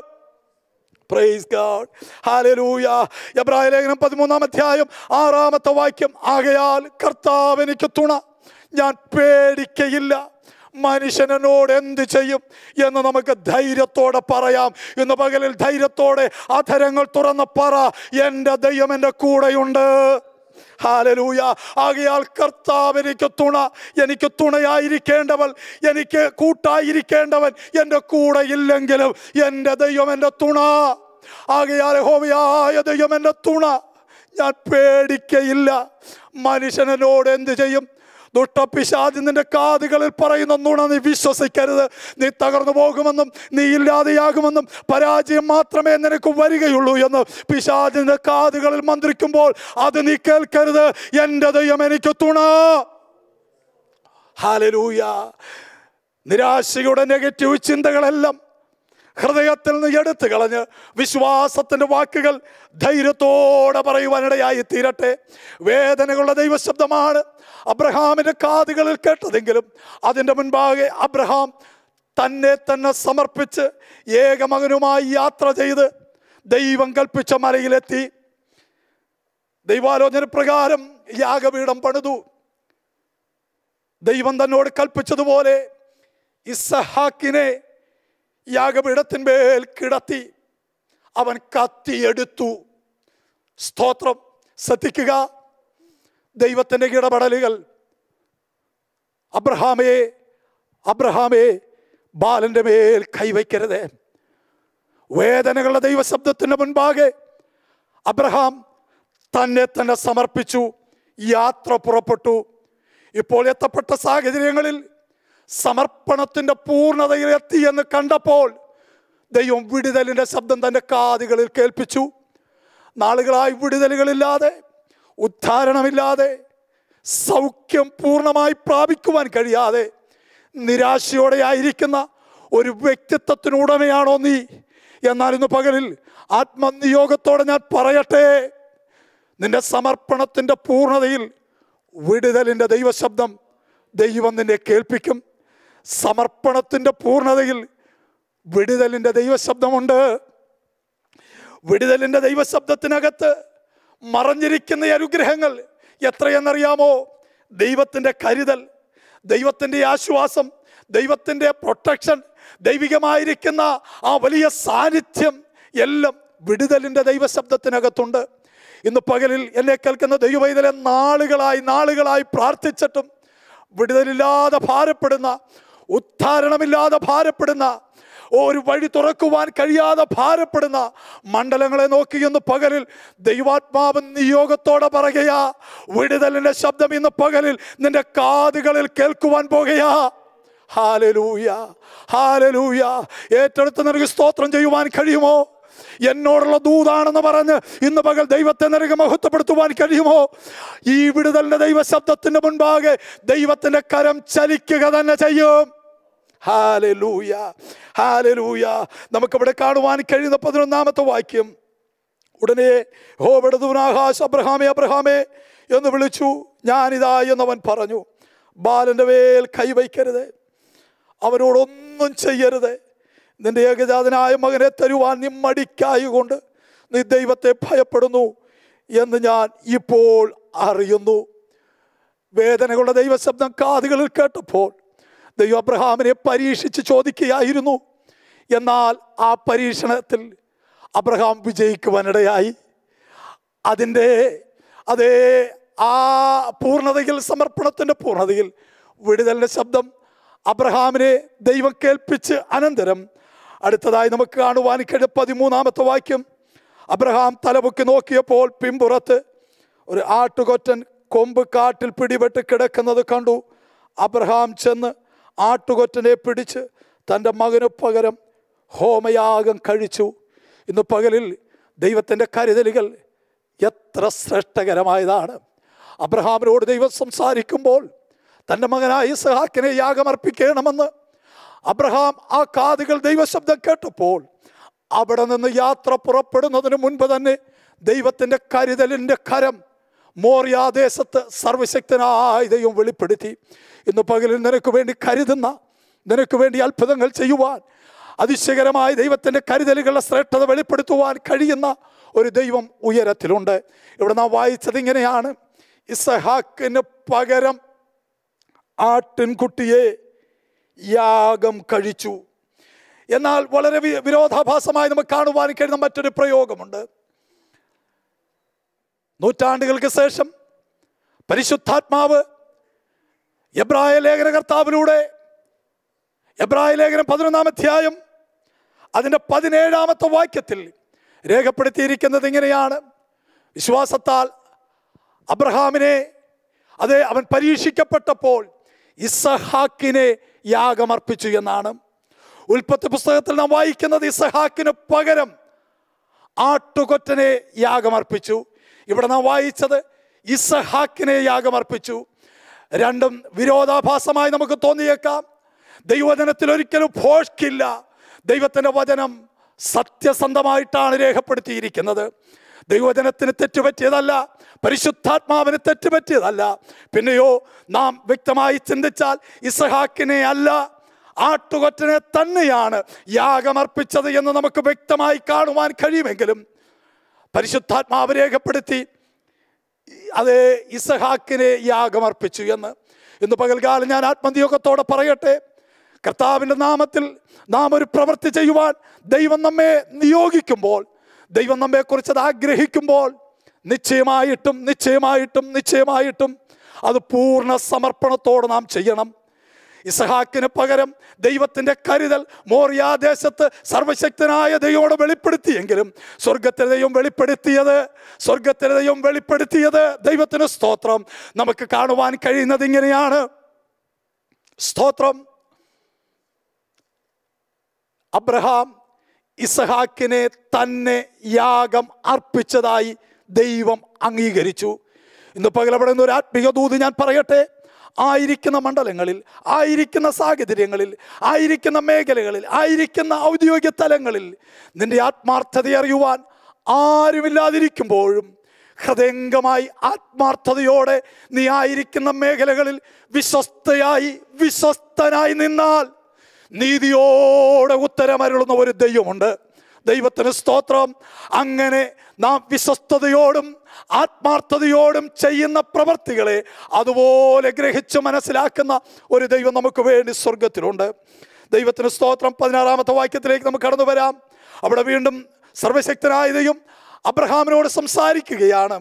Praise God, hallelujah. എബ്രായ ലേഖനം പതിമൂന്നാം അധ്യായം ആറാമത്തെ വാക്യം. ആകയാൽ കർത്താവ് എനിക്ക് തുണ, ഞാൻ പേടിക്കയില്ല, മനുഷ്യൻ എന്നോട് എന്ത് ചെയ്യും എന്ന് നമുക്ക് ധൈര്യത്തോടെ പറയാം. ഇന്ന് പകലിൽ ധൈര്യത്തോടെ അധരങ്ങൾ തുറന്ന് പറ, എൻ്റെ ദൈവം എൻ്റെ കൂടെയുണ്ട്. ഹല്ലേലൂയ. ആകയാൽ കർത്താവ് എനിക്ക് തുണ, എനിക്ക് തുണയായിരിക്കേണ്ടവൾ, എനിക്ക് കൂട്ടായിരിക്കേണ്ടവൻ എൻ്റെ കൂടെ ഇല്ലെങ്കിലും എൻ്റെ ദൈവം എൻ്റെ തുണ. ആകയാൽ യഹോവയായ ദൈവം എൻ്റെ തുണ, ഞാൻ പേടിക്കയില്ല. മനുഷ്യൻ എന്നോട് എന്ത് ചെയ്യും? ദുഷ്ടപിശാച് നിന്റെ കാതുകളിൽ പറയുന്ന നുണ നീ വിശ്വസിക്കരുത്. നീ തകർന്നു പോകുമെന്നും നീ ഇല്ലാതെയാകുമെന്നും പരാജയം മാത്രമേ നിനക്ക് വരികയുള്ളൂ എന്ന് പിശാചിന്റെ കാതുകളിൽ മന്ത്രിക്കുമ്പോൾ അത് നീ കേൾക്കരുത്. എൻ്റെ ദൈവം എനിക്ക് തുണ. ഹല്ലേലൂയ. നിരാശയുടെ നെഗറ്റീവ് ചിന്തകളെല്ലാം ഹൃദയത്തിൽ നിന്ന് എടുത്തു കളഞ്ഞ് വിശ്വാസത്തിന്റെ വാക്കുകൾ ധൈര്യത്തോടെ പറയുവാനിടയായി തീരട്ടെ. വേദനകളുടെ ദൈവശബ്ദമാണ് അബ്രഹാമിന്റെ കാതുകളിൽ കേട്ടതെങ്കിലും അതിൻ്റെ മുൻപാകെ അബ്രഹാം തന്നെ തന്നെ സമർപ്പിച്ച് ഏകമകനുമായി യാത്ര ചെയ്ത് ദൈവം കൽപ്പിച്ച മലയിലെത്തി. ദൈവാലോചന പ്രകാരം യാഗപീഠം പണിതു. ദൈവം തന്നോട് കൽപ്പിച്ചതുപോലെ ഇസ്ഹാക്കിനെ യാഗപീഠത്തിന്മേൽ കിടത്തി. അവൻ കത്തിയെടുത്തു. സ്തോത്രം. ശ്രദ്ധിക്കുക, ദൈവത്തിൻ്റെ ഇടപെടലുകൾ. അബ്രഹാമേ അബ്രഹാമേ ബാലന്റെ മേൽ കൈവയ്ക്കരുത്. വേദനകളുടെ ദൈവശബ്ദത്തിന് മുൻപാകെ അബ്രഹാം തന്നെ തന്നെ സമർപ്പിച്ചു, യാത്ര പുറപ്പെട്ടു. ഇപ്പോൾ എത്തപ്പെട്ട സാഹചര്യങ്ങളിൽ സമർപ്പണത്തിൻ്റെ പൂർണ്ണതയിൽ എത്തിയെന്ന് കണ്ടപ്പോൾ ദൈവം വിടുതലിൻ്റെ ശബ്ദം തൻ്റെ കാതുകളിൽ കേൾപ്പിച്ചു. നാളുകളായി വിടുതലുകളില്ലാതെ, ഉദ്ധാരണമില്ലാതെ, സൗഖ്യം പൂർണ്ണമായി പ്രാപിക്കുവാൻ കഴിയാതെ നിരാശയോടെ ആയിരിക്കുന്ന ഒരു വ്യക്തിത്വത്തിനുടമയാണോ നീ? എന്നാൽ ഇന്ന് പകലിൽ ആത്മനിയോഗത്തോടെ ഞാൻ പറയട്ടെ, നിന്റെ സമർപ്പണത്തിൻ്റെ പൂർണ്ണതയിൽ വിടുതലിൻ്റെ ദൈവശബ്ദം ദൈവം നിന്നെ കേൾപ്പിക്കും. സമർപ്പണത്തിൻ്റെ പൂർണ്ണതയിൽ വിടുതലിൻ്റെ ദൈവശബ്ദമുണ്ട്. വിടുതലിൻ്റെ ദൈവശബ്ദത്തിനകത്ത് മറഞ്ഞിരിക്കുന്ന അനുഗ്രഹങ്ങൾ എത്രയെന്നറിയാമോ? ദൈവത്തിൻ്റെ കരുതൽ, ദൈവത്തിൻ്റെ ആശ്വാസം, ദൈവത്തിൻ്റെ പ്രൊട്ടക്ഷൻ, ദൈവികമായിരിക്കുന്ന ആ വലിയ സാന്നിധ്യം എല്ലാം വിടുതലിൻ്റെ ദൈവശബ്ദത്തിനകത്തുണ്ട്. ഇന്ന് പകലിൽ എന്നെ കേൾക്കുന്ന ദൈവവൈതലെ, നാളുകളായി നാളുകളായി പ്രാർത്ഥിച്ചിട്ടും വിടുതലില്ലാതെ ഭാരപ്പെടുന്ന, ഉദ്ധാരണമില്ലാതെ ഭാരപ്പെടുന്ന, ഒരു വഴി തുറക്കുവാൻ കഴിയാതെ ഭാരപ്പെടുന്ന മണ്ഡലങ്ങളെ നോക്കി ഇന്ന് പകലിൽ ദൈവാത്മാവ് നിയോഗത്തോടെ പറയുകയാ, വിടുതലിൻ്റെ ശബ്ദം ഇന്ന് പകലിൽ നിന്റെ കാതുകളിൽ കേൾക്കുവാൻ പോകുകയാ. Hallelujah, hallelujah. ഏറ്റെടുത്ത് നിനക്ക് സ്തോത്രം ചെയ്യുവാൻ കഴിയുമോ? എന്നോടുള്ള ദൂതാണെന്ന് പറഞ്ഞ് ഇന്ന് പകൽ ദൈവത്തെ നിനക്ക് മഹത്വപ്പെടുത്തുവാൻ കഴിയുമോ? ഈ വിടുതലിന്റെ ദൈവശബ്ദത്തിന്റെ മുൻപാകെ ദൈവത്തിന്റെ കരം ചലിക്കുക തന്നെ ചെയ്യും. Hallelujah, hallelujah. നമുക്കിവിടെ കാണുവാൻ കഴിയുന്ന പതിനൊന്നാമത്തെ വാക്യം, ഉടനെ യഹോവയുടെ ദൂതൻ ആകാശം അബ്രഹാമേ അബ്രഹാമേ എന്ന് വിളിച്ചു. ഞാനിതാ എന്നവൻ പറഞ്ഞു, ബാലന്റെ മേൽ കൈവയ്ക്കരുത്, അവനോടൊന്നും ചെയ്യരുത്. നിന്റെ ഏകജാതനായ മകനെ തരുവാൻ നീ മടിക്കായകൊണ്ട് നീ ദൈവത്തെ ഭയപ്പെടുന്നു എന്ന് ഞാൻ ഇപ്പോൾ അറിയുന്നു. വേദനകളുടെ ദൈവശബ്ദം കാതുകളിൽ കേട്ടപ്പോൾ ദൈവം അബ്രഹാമിനെ പരീക്ഷിച്ച് ചോദിക്കുകയായിരുന്നു. എന്നാൽ ആ പരീക്ഷണത്തിൽ അബ്രഹാം വിജയിക്കുവാനിടയായി. അതിൻ്റെ അതേ ആ പൂർണ്ണതയിൽ, സമർപ്പണത്തിൻ്റെ പൂർണ്ണതയിൽ വിടുതലിൻ്റെ ശബ്ദം അബ്രഹാമിനെ ദൈവം കേൾപ്പിച്ച് അനന്തരം അടുത്തതായി നമുക്ക് കാണുവാൻ കഴിയും പതിമൂന്നാമത്തെ വാക്യം. അബ്രഹാം തലപൊക്കി നോക്കിയപ്പോൾ പിമ്പുറത്ത് ഒരു ആട്ടുകൊറ്റൻ കൊമ്പ് കാട്ടിൽ പിടിപെട്ട് കിടക്കുന്നത് കണ്ടു. അബ്രഹാം ചെന്ന് ആട്ടുകൊറ്റനെ പിടിച്ച് തൻ്റെ മകനു പകരം ഹോമയാഗം കഴിച്ചു. ഇന്ന് പകലിൽ ദൈവത്തിൻ്റെ കരുതലുകൾ എത്ര ശ്രേഷ്ഠകരമായതാണ്. അബ്രഹാമിനോട് ദൈവം സംസാരിക്കുമ്പോൾ തൻ്റെ മകനായ ഇസ്ഹാക്കിനെ യാഗമർപ്പിക്കണമെന്ന് അബ്രഹാം ആ കാതുകൾ ദൈവശബ്ദം കേട്ടപ്പോൾ അവിടെ നിന്ന് യാത്ര പുറപ്പെടുന്നതിന് മുൻപ് തന്നെ ദൈവത്തിൻ്റെ കരുതലിൻ്റെ കരം മോറിയാദേശത്ത് സർവശക്തനായ ദൈവം വെളിപ്പെടുത്തി. ഇന്ന് പകലിൽ നിനക്ക് വേണ്ടി കരുതുന്ന, നിനക്ക് വേണ്ടി അത്ഭുതങ്ങൾ ചെയ്യുവാൻ, അതിശയകരമായ ദൈവത്തിൻ്റെ കരുതലുകളുടെ ശ്രേഷ്ഠത വെളിപ്പെടുത്തുവാൻ കഴിയുന്ന ഒരു ദൈവം ഉയരത്തിലുണ്ട്. ഇവിടെ നാം വായിച്ചത് ഇങ്ങനെയാണ്, ഇസ്ഹാക്കിന് പകരം ആട്ടിൻകുട്ടിയെ യാഗം കഴിച്ചു. എന്നാൽ വളരെ വിരോധാഭാസമായി നമുക്ക് കാണുവാൻ കഴിയുന്ന മറ്റൊരു പ്രയോഗമുണ്ട്. നൂറ്റാണ്ടുകൾക്ക് ശേഷം പരിശുദ്ധാത്മാവ് എബ്രായ ലേഖനകർത്താവിലൂടെ എബ്രായ ലേഖനം പതിനൊന്നാം അധ്യായം അതിൻ്റെ പതിനേഴാമത്തെ വാക്യത്തിൽ രേഖപ്പെടുത്തിയിരിക്കുന്നത് ഇങ്ങനെയാണ്, വിശ്വാസത്താൽ അബ്രഹാമിനെ അതെ അവൻ പരീക്ഷിക്കപ്പെട്ടപ്പോൾ ഇസ്ഹാക്കിനെ യാഗമർപ്പിച്ചു എന്നാണ്. ഉൽപ്പത്തി പുസ്തകത്തിൽ നാം വായിക്കുന്നത് ഇസ്ഹാക്കിന് പകരം ആട്ടുകൊറ്റനെ യാഗമർപ്പിച്ചു. ഇവിടെ നാം വായിച്ചത് ഇസ്ഹാക്കിനെ യാഗമർപ്പിച്ചു. രണ്ടും വിരോധാഭാസമായി നമുക്ക് തോന്നിയേക്കാം. ദൈവവചനത്തിൽ ഒരിക്കലും ഭോഷ്കില്ല. ദൈവത്തിൻ്റെ വചനം സത്യസന്ധമായിട്ടാണ് രേഖപ്പെടുത്തിയിരിക്കുന്നത്. ദൈവവചനത്തിന് തെറ്റുപറ്റിയതല്ല, പരിശുദ്ധാത്മാവിന് തെറ്റുപറ്റിയതല്ല. പിന്നെയോ നാം വ്യക്തമായി ചിന്തിച്ചാൽ ഇസ്ഹാക്കിനെ അല്ല, ആട്ടുകൊറ്റനെ തന്നെയാണ് യാഗമർപ്പിച്ചത് എന്ന് നമുക്ക് വ്യക്തമായി കാണുവാൻ കഴിയുമെങ്കിലും പരിശുദ്ധാത്മാവ് രേഖപ്പെടുത്തി അതേ ഇസ്ഹാക്കിനെ യാഗമർപ്പിച്ചു എന്ന്. ഇന്ന് പകൽക്കാലം ഞാൻ ആത്മനിയോഗത്തോടെ പറയട്ടെ, കർത്താവിൻ്റെ നാമത്തിൽ നാം ഒരു പ്രവൃത്തി ചെയ്യുവാൻ ദൈവം നമ്മെ നിയോഗിക്കുമ്പോൾ, ദൈവം നമ്മെക്കുറിച്ചത് ആഗ്രഹിക്കുമ്പോൾ നിശ്ചയമായിട്ടും നിശ്ചയമായിട്ടും നിശ്ചയമായിട്ടും അത് പൂർണ്ണ സമർപ്പണത്തോടെ നാം ചെയ്യണം. ഇസഹാക്കിന് പകരം ദൈവത്തിൻ്റെ കരുതൽ മോറിയാദേശത്ത് സർവശക്തനായ ദൈവത്തോട് വെളിപ്പെടുത്തിയെങ്കിലും സ്വർഗത്തിലെ ദൈവം വെളിപ്പെടുത്തിയത് സ്വർഗത്തിലെ ദൈവം വെളിപ്പെടുത്തിയത് ദൈവത്തിന് സ്തോത്രം നമുക്ക് കാണുവാൻ കഴിയുന്നത് ഇങ്ങനെയാണ്. സ്തോത്രം. അബ്രഹാം ഇസഹാക്കിനെ തന്നെ യാഗം അർപ്പിച്ചതായി ദൈവം അംഗീകരിച്ചു. ഇന്ന് പകലപ്പെടുന്ന ഒരു ആത്മീയ ദൂത് ഞാൻ പറയട്ടെ. ആയിരിക്കുന്ന മണ്ഡലങ്ങളിൽ, ആയിരിക്കുന്ന സാഹചര്യങ്ങളിൽ, ആയിരിക്കുന്ന മേഖലകളിൽ, ആയിരിക്കുന്ന ഔദ്യോഗിക തലങ്ങളിൽ നിന്റെ ആത്മാർത്ഥത അറിയുവാൻ ആരുമില്ലാതിരിക്കുമ്പോഴും ഹൃദയംഗമായി ആത്മാർത്ഥതയോടെ നീ ആയിരിക്കുന്ന മേഖലകളിൽ വിശ്വസ്തയായി വിശ്വസ്തനായി നിന്നാൽ നീതിയോടെ ഉത്തരമരുളുന്ന ഒരു ദൈവമുണ്ട്. ദൈവത്തിന് സ്തോത്രം. അങ്ങനെ നാം വിശ്വസ്തയോടും ആത്മാർത്ഥതയോടും ചെയ്യുന്ന പ്രവർത്തികളെ അതുപോലെ ഗ്രഹിച്ച് മനസ്സിലാക്കുന്ന ഒരു ദൈവം നമുക്ക് വേണ്ടി സ്വർഗത്തിലുണ്ട്. ദൈവത്തിന് സ്തോത്രം. പതിനാറാമത്തെ വാക്യത്തിലേക്ക് നമുക്ക് കടന്നു വരാം. അവിടെ വീണ്ടും സർവശക്തനായ ദൈവം അബ്രഹാമിനോട് സംസാരിക്കുകയാണ്.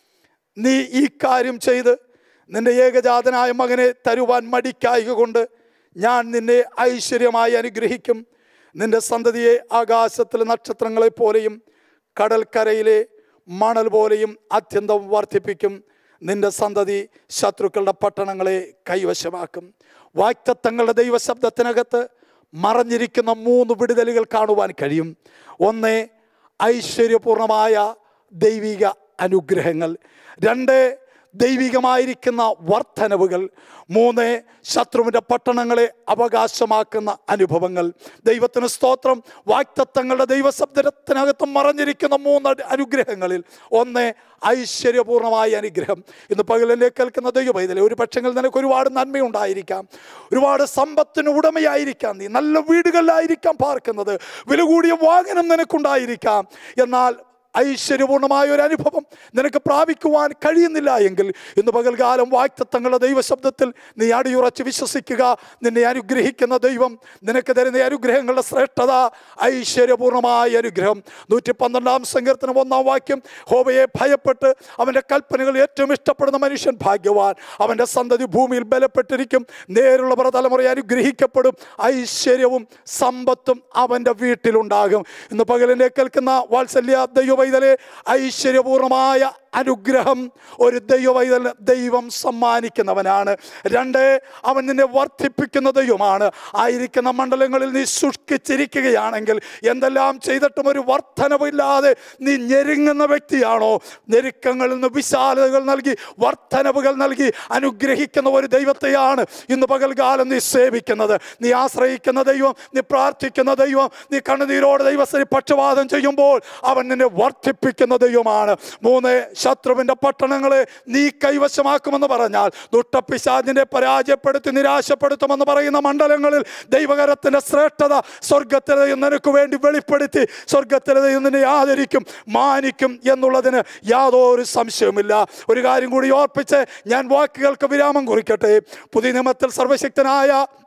നീ ഈ കാര്യം ചെയ്ത് നിന്റെ ഏകജാതനായ മകനെ തരുവാൻ മടിക്കായക കൊണ്ട് ഞാൻ നിന്നെ ഐശ്വര്യമായി അനുഗ്രഹിക്കും. നിന്റെ സന്തതിയെ ആകാശത്തിലെ നക്ഷത്രങ്ങളെ പോലെയും കടൽക്കരയിലെ മണൽ പോലെയും അത്യന്തം വർദ്ധിപ്പിക്കും. നിന്റെ സന്തതി ശത്രുക്കളുടെ പട്ടണങ്ങളെ കൈവശമാക്കും. വാഗ്ദത്തങ്ങളുടെ ദൈവശബ്ദത്തിനകത്ത് മറഞ്ഞിരിക്കുന്ന മൂന്ന് വിടുതലുകൾ കാണുവാൻ കഴിയും. ഒന്ന്, ഐശ്വര്യപൂർണമായ ദൈവിക അനുഗ്രഹങ്ങൾ. രണ്ട്, ദൈവികമായിരിക്കുന്ന വർധനവുകൾ. മൂന്ന്, ശത്രുവിൻ്റെ പട്ടണങ്ങളെ അവകാശമാക്കുന്ന അനുഭവങ്ങൾ. ദൈവത്തിന് സ്തോത്രം. വാഗ്ദത്തങ്ങളുടെ ദൈവശബ്ദത്തിനകത്ത് മറഞ്ഞിരിക്കുന്ന മൂന്ന് അനുഗ്രഹങ്ങളിൽ ഒന്ന് ഐശ്വര്യപൂർണമായ അനുഗ്രഹം. ഇന്ന് പകലിനെ കേൾക്കുന്ന ദൈവപൈതലേ, ഒരു പക്ഷെങ്കിൽ നിനക്ക് ഒരുപാട് നന്മയുണ്ടായിരിക്കാം, ഒരുപാട് സമ്പത്തിന് ഉടമയായിരിക്കാം, നീ നല്ല വീടുകളിലായിരിക്കാം പാർക്കുന്നത്, വില കൂടിയ വാഹനം നിനക്കുണ്ടായിരിക്കാം. എന്നാൽ ഐശ്വര്യപൂർണമായ ഒരു അനുഭവം നിനക്ക് പ്രാപിക്കുവാൻ കഴിയുന്നില്ല എങ്കിൽ ഇന്ന് പകൽക്കാലം വാഗ്ദത്തങ്ങളുടെ ദൈവശബ്ദത്തിൽ നീ അടിയുറച്ച് വിശ്വസിക്കുക. നിന്നെ അനുഗ്രഹിക്കുന്ന ദൈവം നിനക്ക് തരുന്ന അനുഗ്രഹങ്ങളുടെ ശ്രേഷ്ഠത ഐശ്വര്യപൂർണമായ അനുഗ്രഹം. നൂറ്റി പന്ത്രണ്ടാം സങ്കീർത്തനം ഒന്നാം വാക്യം, യഹോവയെ ഭയപ്പെട്ട് അവൻ്റെ കൽപ്പനകൾ ഏറ്റവും ഇഷ്ടപ്പെടുന്ന മനുഷ്യൻ ഭാഗ്യവാൻ. അവൻ്റെ സന്തതി ഭൂമിയിൽ ബലപ്പെട്ടിരിക്കും. നേരുള്ള തലമുറ അനുഗ്രഹിക്കപ്പെടും. ഐശ്വര്യവും സമ്പത്തും അവൻ്റെ വീട്ടിലുണ്ടാകും. ഇന്ന് പകലിനെ കേൾക്കുന്ന വാത്സല്യ ദൈവ ഐശ്വര്യപൂർണമായ അനുഗ്രഹം ഒരു ദൈവവൈതൽ ദൈവം സമ്മാനിക്കുന്നവനാണ്. രണ്ട്, അവൻ നിന്നെ വർദ്ധിപ്പിക്കുന്ന ദൈവമാണ്. ആയിരിക്കുന്ന മണ്ഡലങ്ങളിൽ നീ സൂക്ഷിച്ചിരിക്കുകയാണെങ്കിൽ, എന്തെല്ലാം ചെയ്തിട്ടും ഒരു വർധനവില്ലാതെ നീ ഞെരുങ്ങുന്ന വ്യക്തിയാണോ, ഞെരുക്കങ്ങളിൽ നിന്ന് വിശാലതകൾ നൽകി വർധനവുകൾ നൽകി അനുഗ്രഹിക്കുന്ന ഒരു ദൈവത്തെയാണ് ഇന്ന് പകൽക്കാലം നീ സേവിക്കുന്നത്. നീ ആശ്രയിക്കുന്ന ദൈവം, നീ പ്രാർത്ഥിക്കുന്ന ദൈവം, നീ കണ്ണുനീരോട് ദൈവസ്ഥ പക്ഷപാതം ചെയ്യുമ്പോൾ അവൻ നിന്നെ വർദ്ധിപ്പിക്കുന്ന ദൈവമാണ്. മൂന്ന്, ശത്രുവിൻ്റെ പട്ടണങ്ങളെ നീ കൈവശമാക്കുമെന്ന് പറഞ്ഞാൽ ദുഷ്ടപിശാചിനെ പരാജയപ്പെടുത്തി നിരാശപ്പെടുത്തുമെന്ന് പറയുന്ന മണ്ഡലങ്ങളിൽ ദൈവകരത്തിൻ്റെ ശ്രേഷ്ഠത സ്വർഗത്തിലെ നിനക്ക് വേണ്ടി വെളിപ്പെടുത്തി സ്വർഗത്തിലെ നിന്നെ ആദരിക്കും, മാനിക്കും എന്നുള്ളതിന് യാതൊരു സംശയവുമില്ല. ഒരു കാര്യം കൂടി ഓർപ്പിച്ച് ഞാൻ വാക്കുകൾക്ക് വിരാമം കുറിക്കട്ടെ. പുതിയ നിയമത്തിൽ സർവശക്തനായ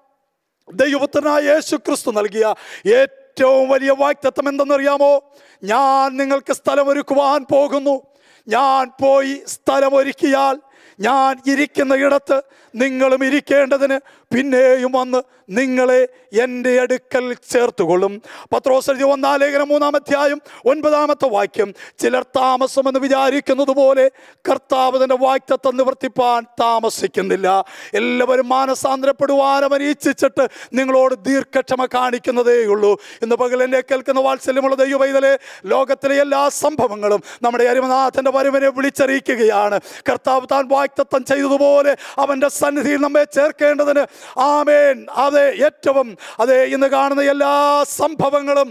ദൈവപുത്രനായ യേശു ക്രിസ്തു നൽകിയ ഏറ്റവും വലിയ വാഗ്ദത്തം എന്തെന്നറിയാമോ? ഞാൻ നിങ്ങൾക്ക് സ്ഥലമൊരുക്കുവാൻ പോകുന്നു. ഞാൻ പോയി സ്ഥലമൊരുക്കിയാൽ ഞാൻ ഇരിക്കുന്ന ഇടത്ത് നിങ്ങളും ഇരിക്കേണ്ടതിന് പിന്നെയും വന്ന് നിങ്ങളെ എൻ്റെ അടുക്കൽ ചേർത്തുകൊള്ളും. പത്രോസ് എഴുതിയ ഒന്നാം ലേഖനം മൂന്നാം അധ്യായം ഒൻപതാമത്തെ വാക്യം, ചിലർ താമസമെന്ന് വിചാരിക്കുന്നത് പോലെ കർത്താവ് തൻ്റെ വാഗ്ദത്തം നിവർത്തിപ്പാൻ താമസിക്കുന്നില്ല. എല്ലാവരും മാനസാന്തരപ്പെടുവാൻ അവൻ ഇച്ഛിച്ചിട്ട് നിങ്ങളോട് ദീർഘക്ഷമ കാണിക്കുന്നതേ ഉള്ളൂ. ഇന്ന് പകൽ എന്നെ കേൾക്കുന്ന വാത്സല്യമുള്ള ദൈവവൈതലേ, ലോകത്തിലെ എല്ലാ സംഭവങ്ങളും നമ്മുടെ അരുമനാഥൻ്റെ വരവിനെ വിളിച്ചറിയിക്കുകയാണ്. കർത്താവ് താൻ വാഗ്ദത്തം ചെയ്തതുപോലെ അവൻ്റെ സന്നിധിയിൽ നമ്മെ ചേർക്കേണ്ടതിന് ആമേൻ. അതെ, ഏറ്റവും അതെ ഇന്ന് കാണുന്ന എല്ലാ സംഭവങ്ങളും,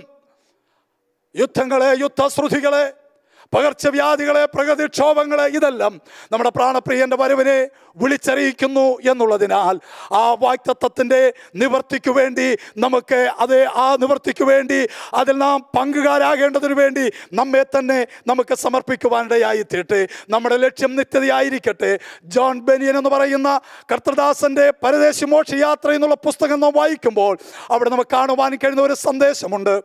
യുദ്ധങ്ങളെ, യുദ്ധശ്രുതികളെ, പകർച്ചവ്യാധികളെ, പ്രകൃതിക്ഷോഭങ്ങളെ, ഇതെല്ലാം നമ്മുടെ പ്രാണപ്രിയന്റെ വരവിനെ വിളിച്ചറിയിക്കുന്നു എന്നുള്ളതിനാൽ ആ വാഗ്ദത്തത്തിൻ്റെ നിവർത്തിക്കു വേണ്ടി നമുക്ക് അത് ആ നിവർത്തിക്കു വേണ്ടി അതിൽ നാം പങ്കുകാരാകേണ്ടതിനു വേണ്ടി നമ്മെ തന്നെ നമുക്ക് സമർപ്പിക്കുവാനിടയായി തീരട്ടെ. നമ്മുടെ ലക്ഷ്യം നിത്യതയായിരിക്കട്ടെ. ജോൺ ബെനിയൻ എന്ന് പറയുന്ന കർത്തൃദാസന്റെ പരദേശി മോക്ഷയാത്ര എന്നുള്ള പുസ്തകം നാം വായിക്കുമ്പോൾ അവിടെ നമുക്ക് കാണുവാൻ കഴിയുന്ന ഒരു സന്ദേശമുണ്ട്.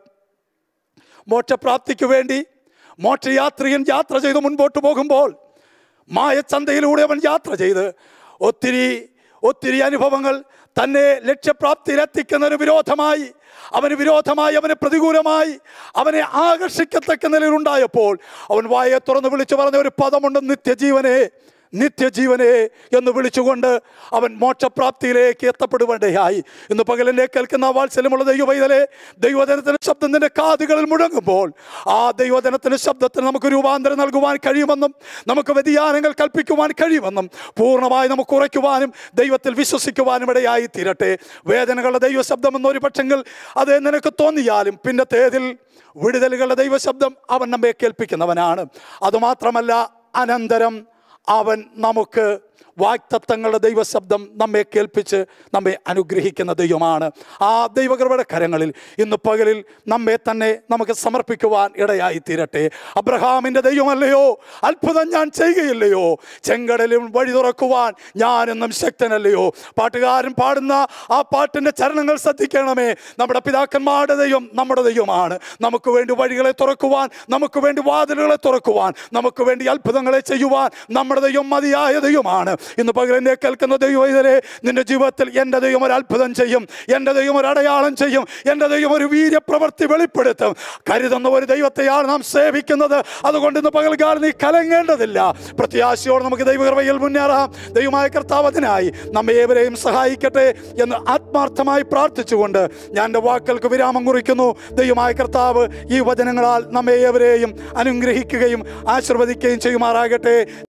മോക്ഷപ്രാപ്തിക്ക് വേണ്ടി മോക്ഷയാത്രികൻ യാത്ര ചെയ്ത് മുൻപോട്ട് പോകുമ്പോൾ മായച്ചന്തയിലൂടെ അവൻ യാത്ര ചെയ്ത് ഒത്തിരി ഒത്തിരി അനുഭവങ്ങൾ തന്നെ ലക്ഷ്യപ്രാപ്തിയിലെത്തിക്കുന്നതിന് വിരോധമായി, അവന് വിരോധമായി, അവന് പ്രതികൂലമായി, അവനെ ആകർഷിക്കത്തക്ക നിലയിലുണ്ടായപ്പോൾ അവൻ വായെ തുറന്ന് വിളിച്ചു പറഞ്ഞ ഒരു പദമുണ്ട്, നിത്യജീവനെ, നിത്യജീവനെ എന്ന് വിളിച്ചുകൊണ്ട് അവൻ മോക്ഷപ്രാപ്തിയിലേക്ക് എത്തപ്പെടുവേണ്ടയായി. ഇന്ന് പകലിനെ കേൾക്കുന്ന വാത്സല്യമുള്ള ദൈവവൈതലേ, ദൈവജനത്തിന്റെ ശബ്ദം നിന്റെ കാതുകളിൽ മുഴങ്ങുമ്പോൾ ആ ദൈവജനത്തിന്റെ ശബ്ദത്തിന് നമുക്ക് രൂപാന്തരം നൽകുവാൻ കഴിയുമെന്നും നമുക്ക് വ്യതിയാനങ്ങൾ കൽപ്പിക്കുവാൻ കഴിയുമെന്നും പൂർണ്ണമായി നമുക്ക് ഉറയ്ക്കുവാനും ദൈവത്തിൽ വിശ്വസിക്കുവാനും ഇടയായി തീരട്ടെ. വേദനകളുടെ ദൈവശബ്ദം എന്നൊരു പക്ഷെങ്കിൽ അത് നിനക്ക് തോന്നിയാലും പിന്നത്തേതിൽ വിടുതലുകളുടെ ദൈവശബ്ദം അവൻ നമ്മെ കേൾപ്പിക്കുന്നവനാണ്. അതുമാത്രമല്ല, അനന്തരം അവൻ നമുക്ക് വാഗ്ദത്തങ്ങളുടെ ദൈവശബ്ദം നമ്മെ കേൾപ്പിച്ച് നമ്മെ അനുഗ്രഹിക്കുന്ന ദൈവമാണ്. ആ ദൈവകൃപയുടെ കരങ്ങളിൽ ഇന്ന് പകലിൽ നമ്മെ തന്നെ നമുക്ക് സമർപ്പിക്കുവാൻ ഇടയായി തീരട്ടെ. അബ്രഹാമിൻ്റെ ദൈവമല്ലയോ, അത്ഭുതം ഞാൻ ചെയ്യുകയില്ലയോ, ചെങ്കടലും വഴി തുറക്കുവാൻ ഞാനെന്നും ശക്തനല്ലയോ. പാട്ടുകാരൻ പാടുന്ന ആ പാട്ടിൻ്റെ ചരണങ്ങൾ ശ്രദ്ധിക്കണമേ. നമ്മുടെ പിതാക്കന്മാരുടെ ദൈവം നമ്മുടെ ദൈവമാണ്. നമുക്ക് വേണ്ടി വഴികളെ തുറക്കുവാൻ, നമുക്ക് വേണ്ടി വാതിലുകളെ തുറക്കുവാൻ, നമുക്ക് വേണ്ടി അത്ഭുതങ്ങളെ ചെയ്യുവാൻ നമ്മുടെ ദൈവം മതിയായ ദൈവമാണ്. ഇന്ന് പകൽ എന്നെ കേൾക്കുന്ന ദൈവവൈതലേ, നിന്റെ ജീവിതത്തിൽ എൻ്റെ ദൈവം ഒരു അത്ഭുതം ചെയ്യും, എൻ്റെ ദൈവം ഒരു അടയാളം ചെയ്യും, എൻ്റെ ദൈവം ഒരു വീര്യപ്രവൃത്തി വെളിപ്പെടുത്തും. കരുതുന്ന ഒരു ദൈവത്തെയാണ് നാം സേവിക്കുന്നത്. അതുകൊണ്ട് ഇന്ന് പകൽക്കാലം നീ കലങ്ങേണ്ടതില്ല. പ്രത്യാശയോടെ നമുക്ക് ദൈവകൃപയിൽ മുന്നേറാം. ദൈവമായ കർത്താവ് അതിനായി നമ്മെ ഏവരെയും സഹായിക്കട്ടെ എന്ന് ആത്മാർത്ഥമായി പ്രാർത്ഥിച്ചുകൊണ്ട് ഞാൻ എൻ്റെ വാക്കുകൾക്ക് വിരാമം കുറിക്കുന്നു. ദൈവമായ കർത്താവ് ഈ വചനങ്ങളാൽ നമ്മെ ഏവരെയും അനുഗ്രഹിക്കുകയും ആശീർവദിക്കുകയും ചെയ്യുമാറാകട്ടെ.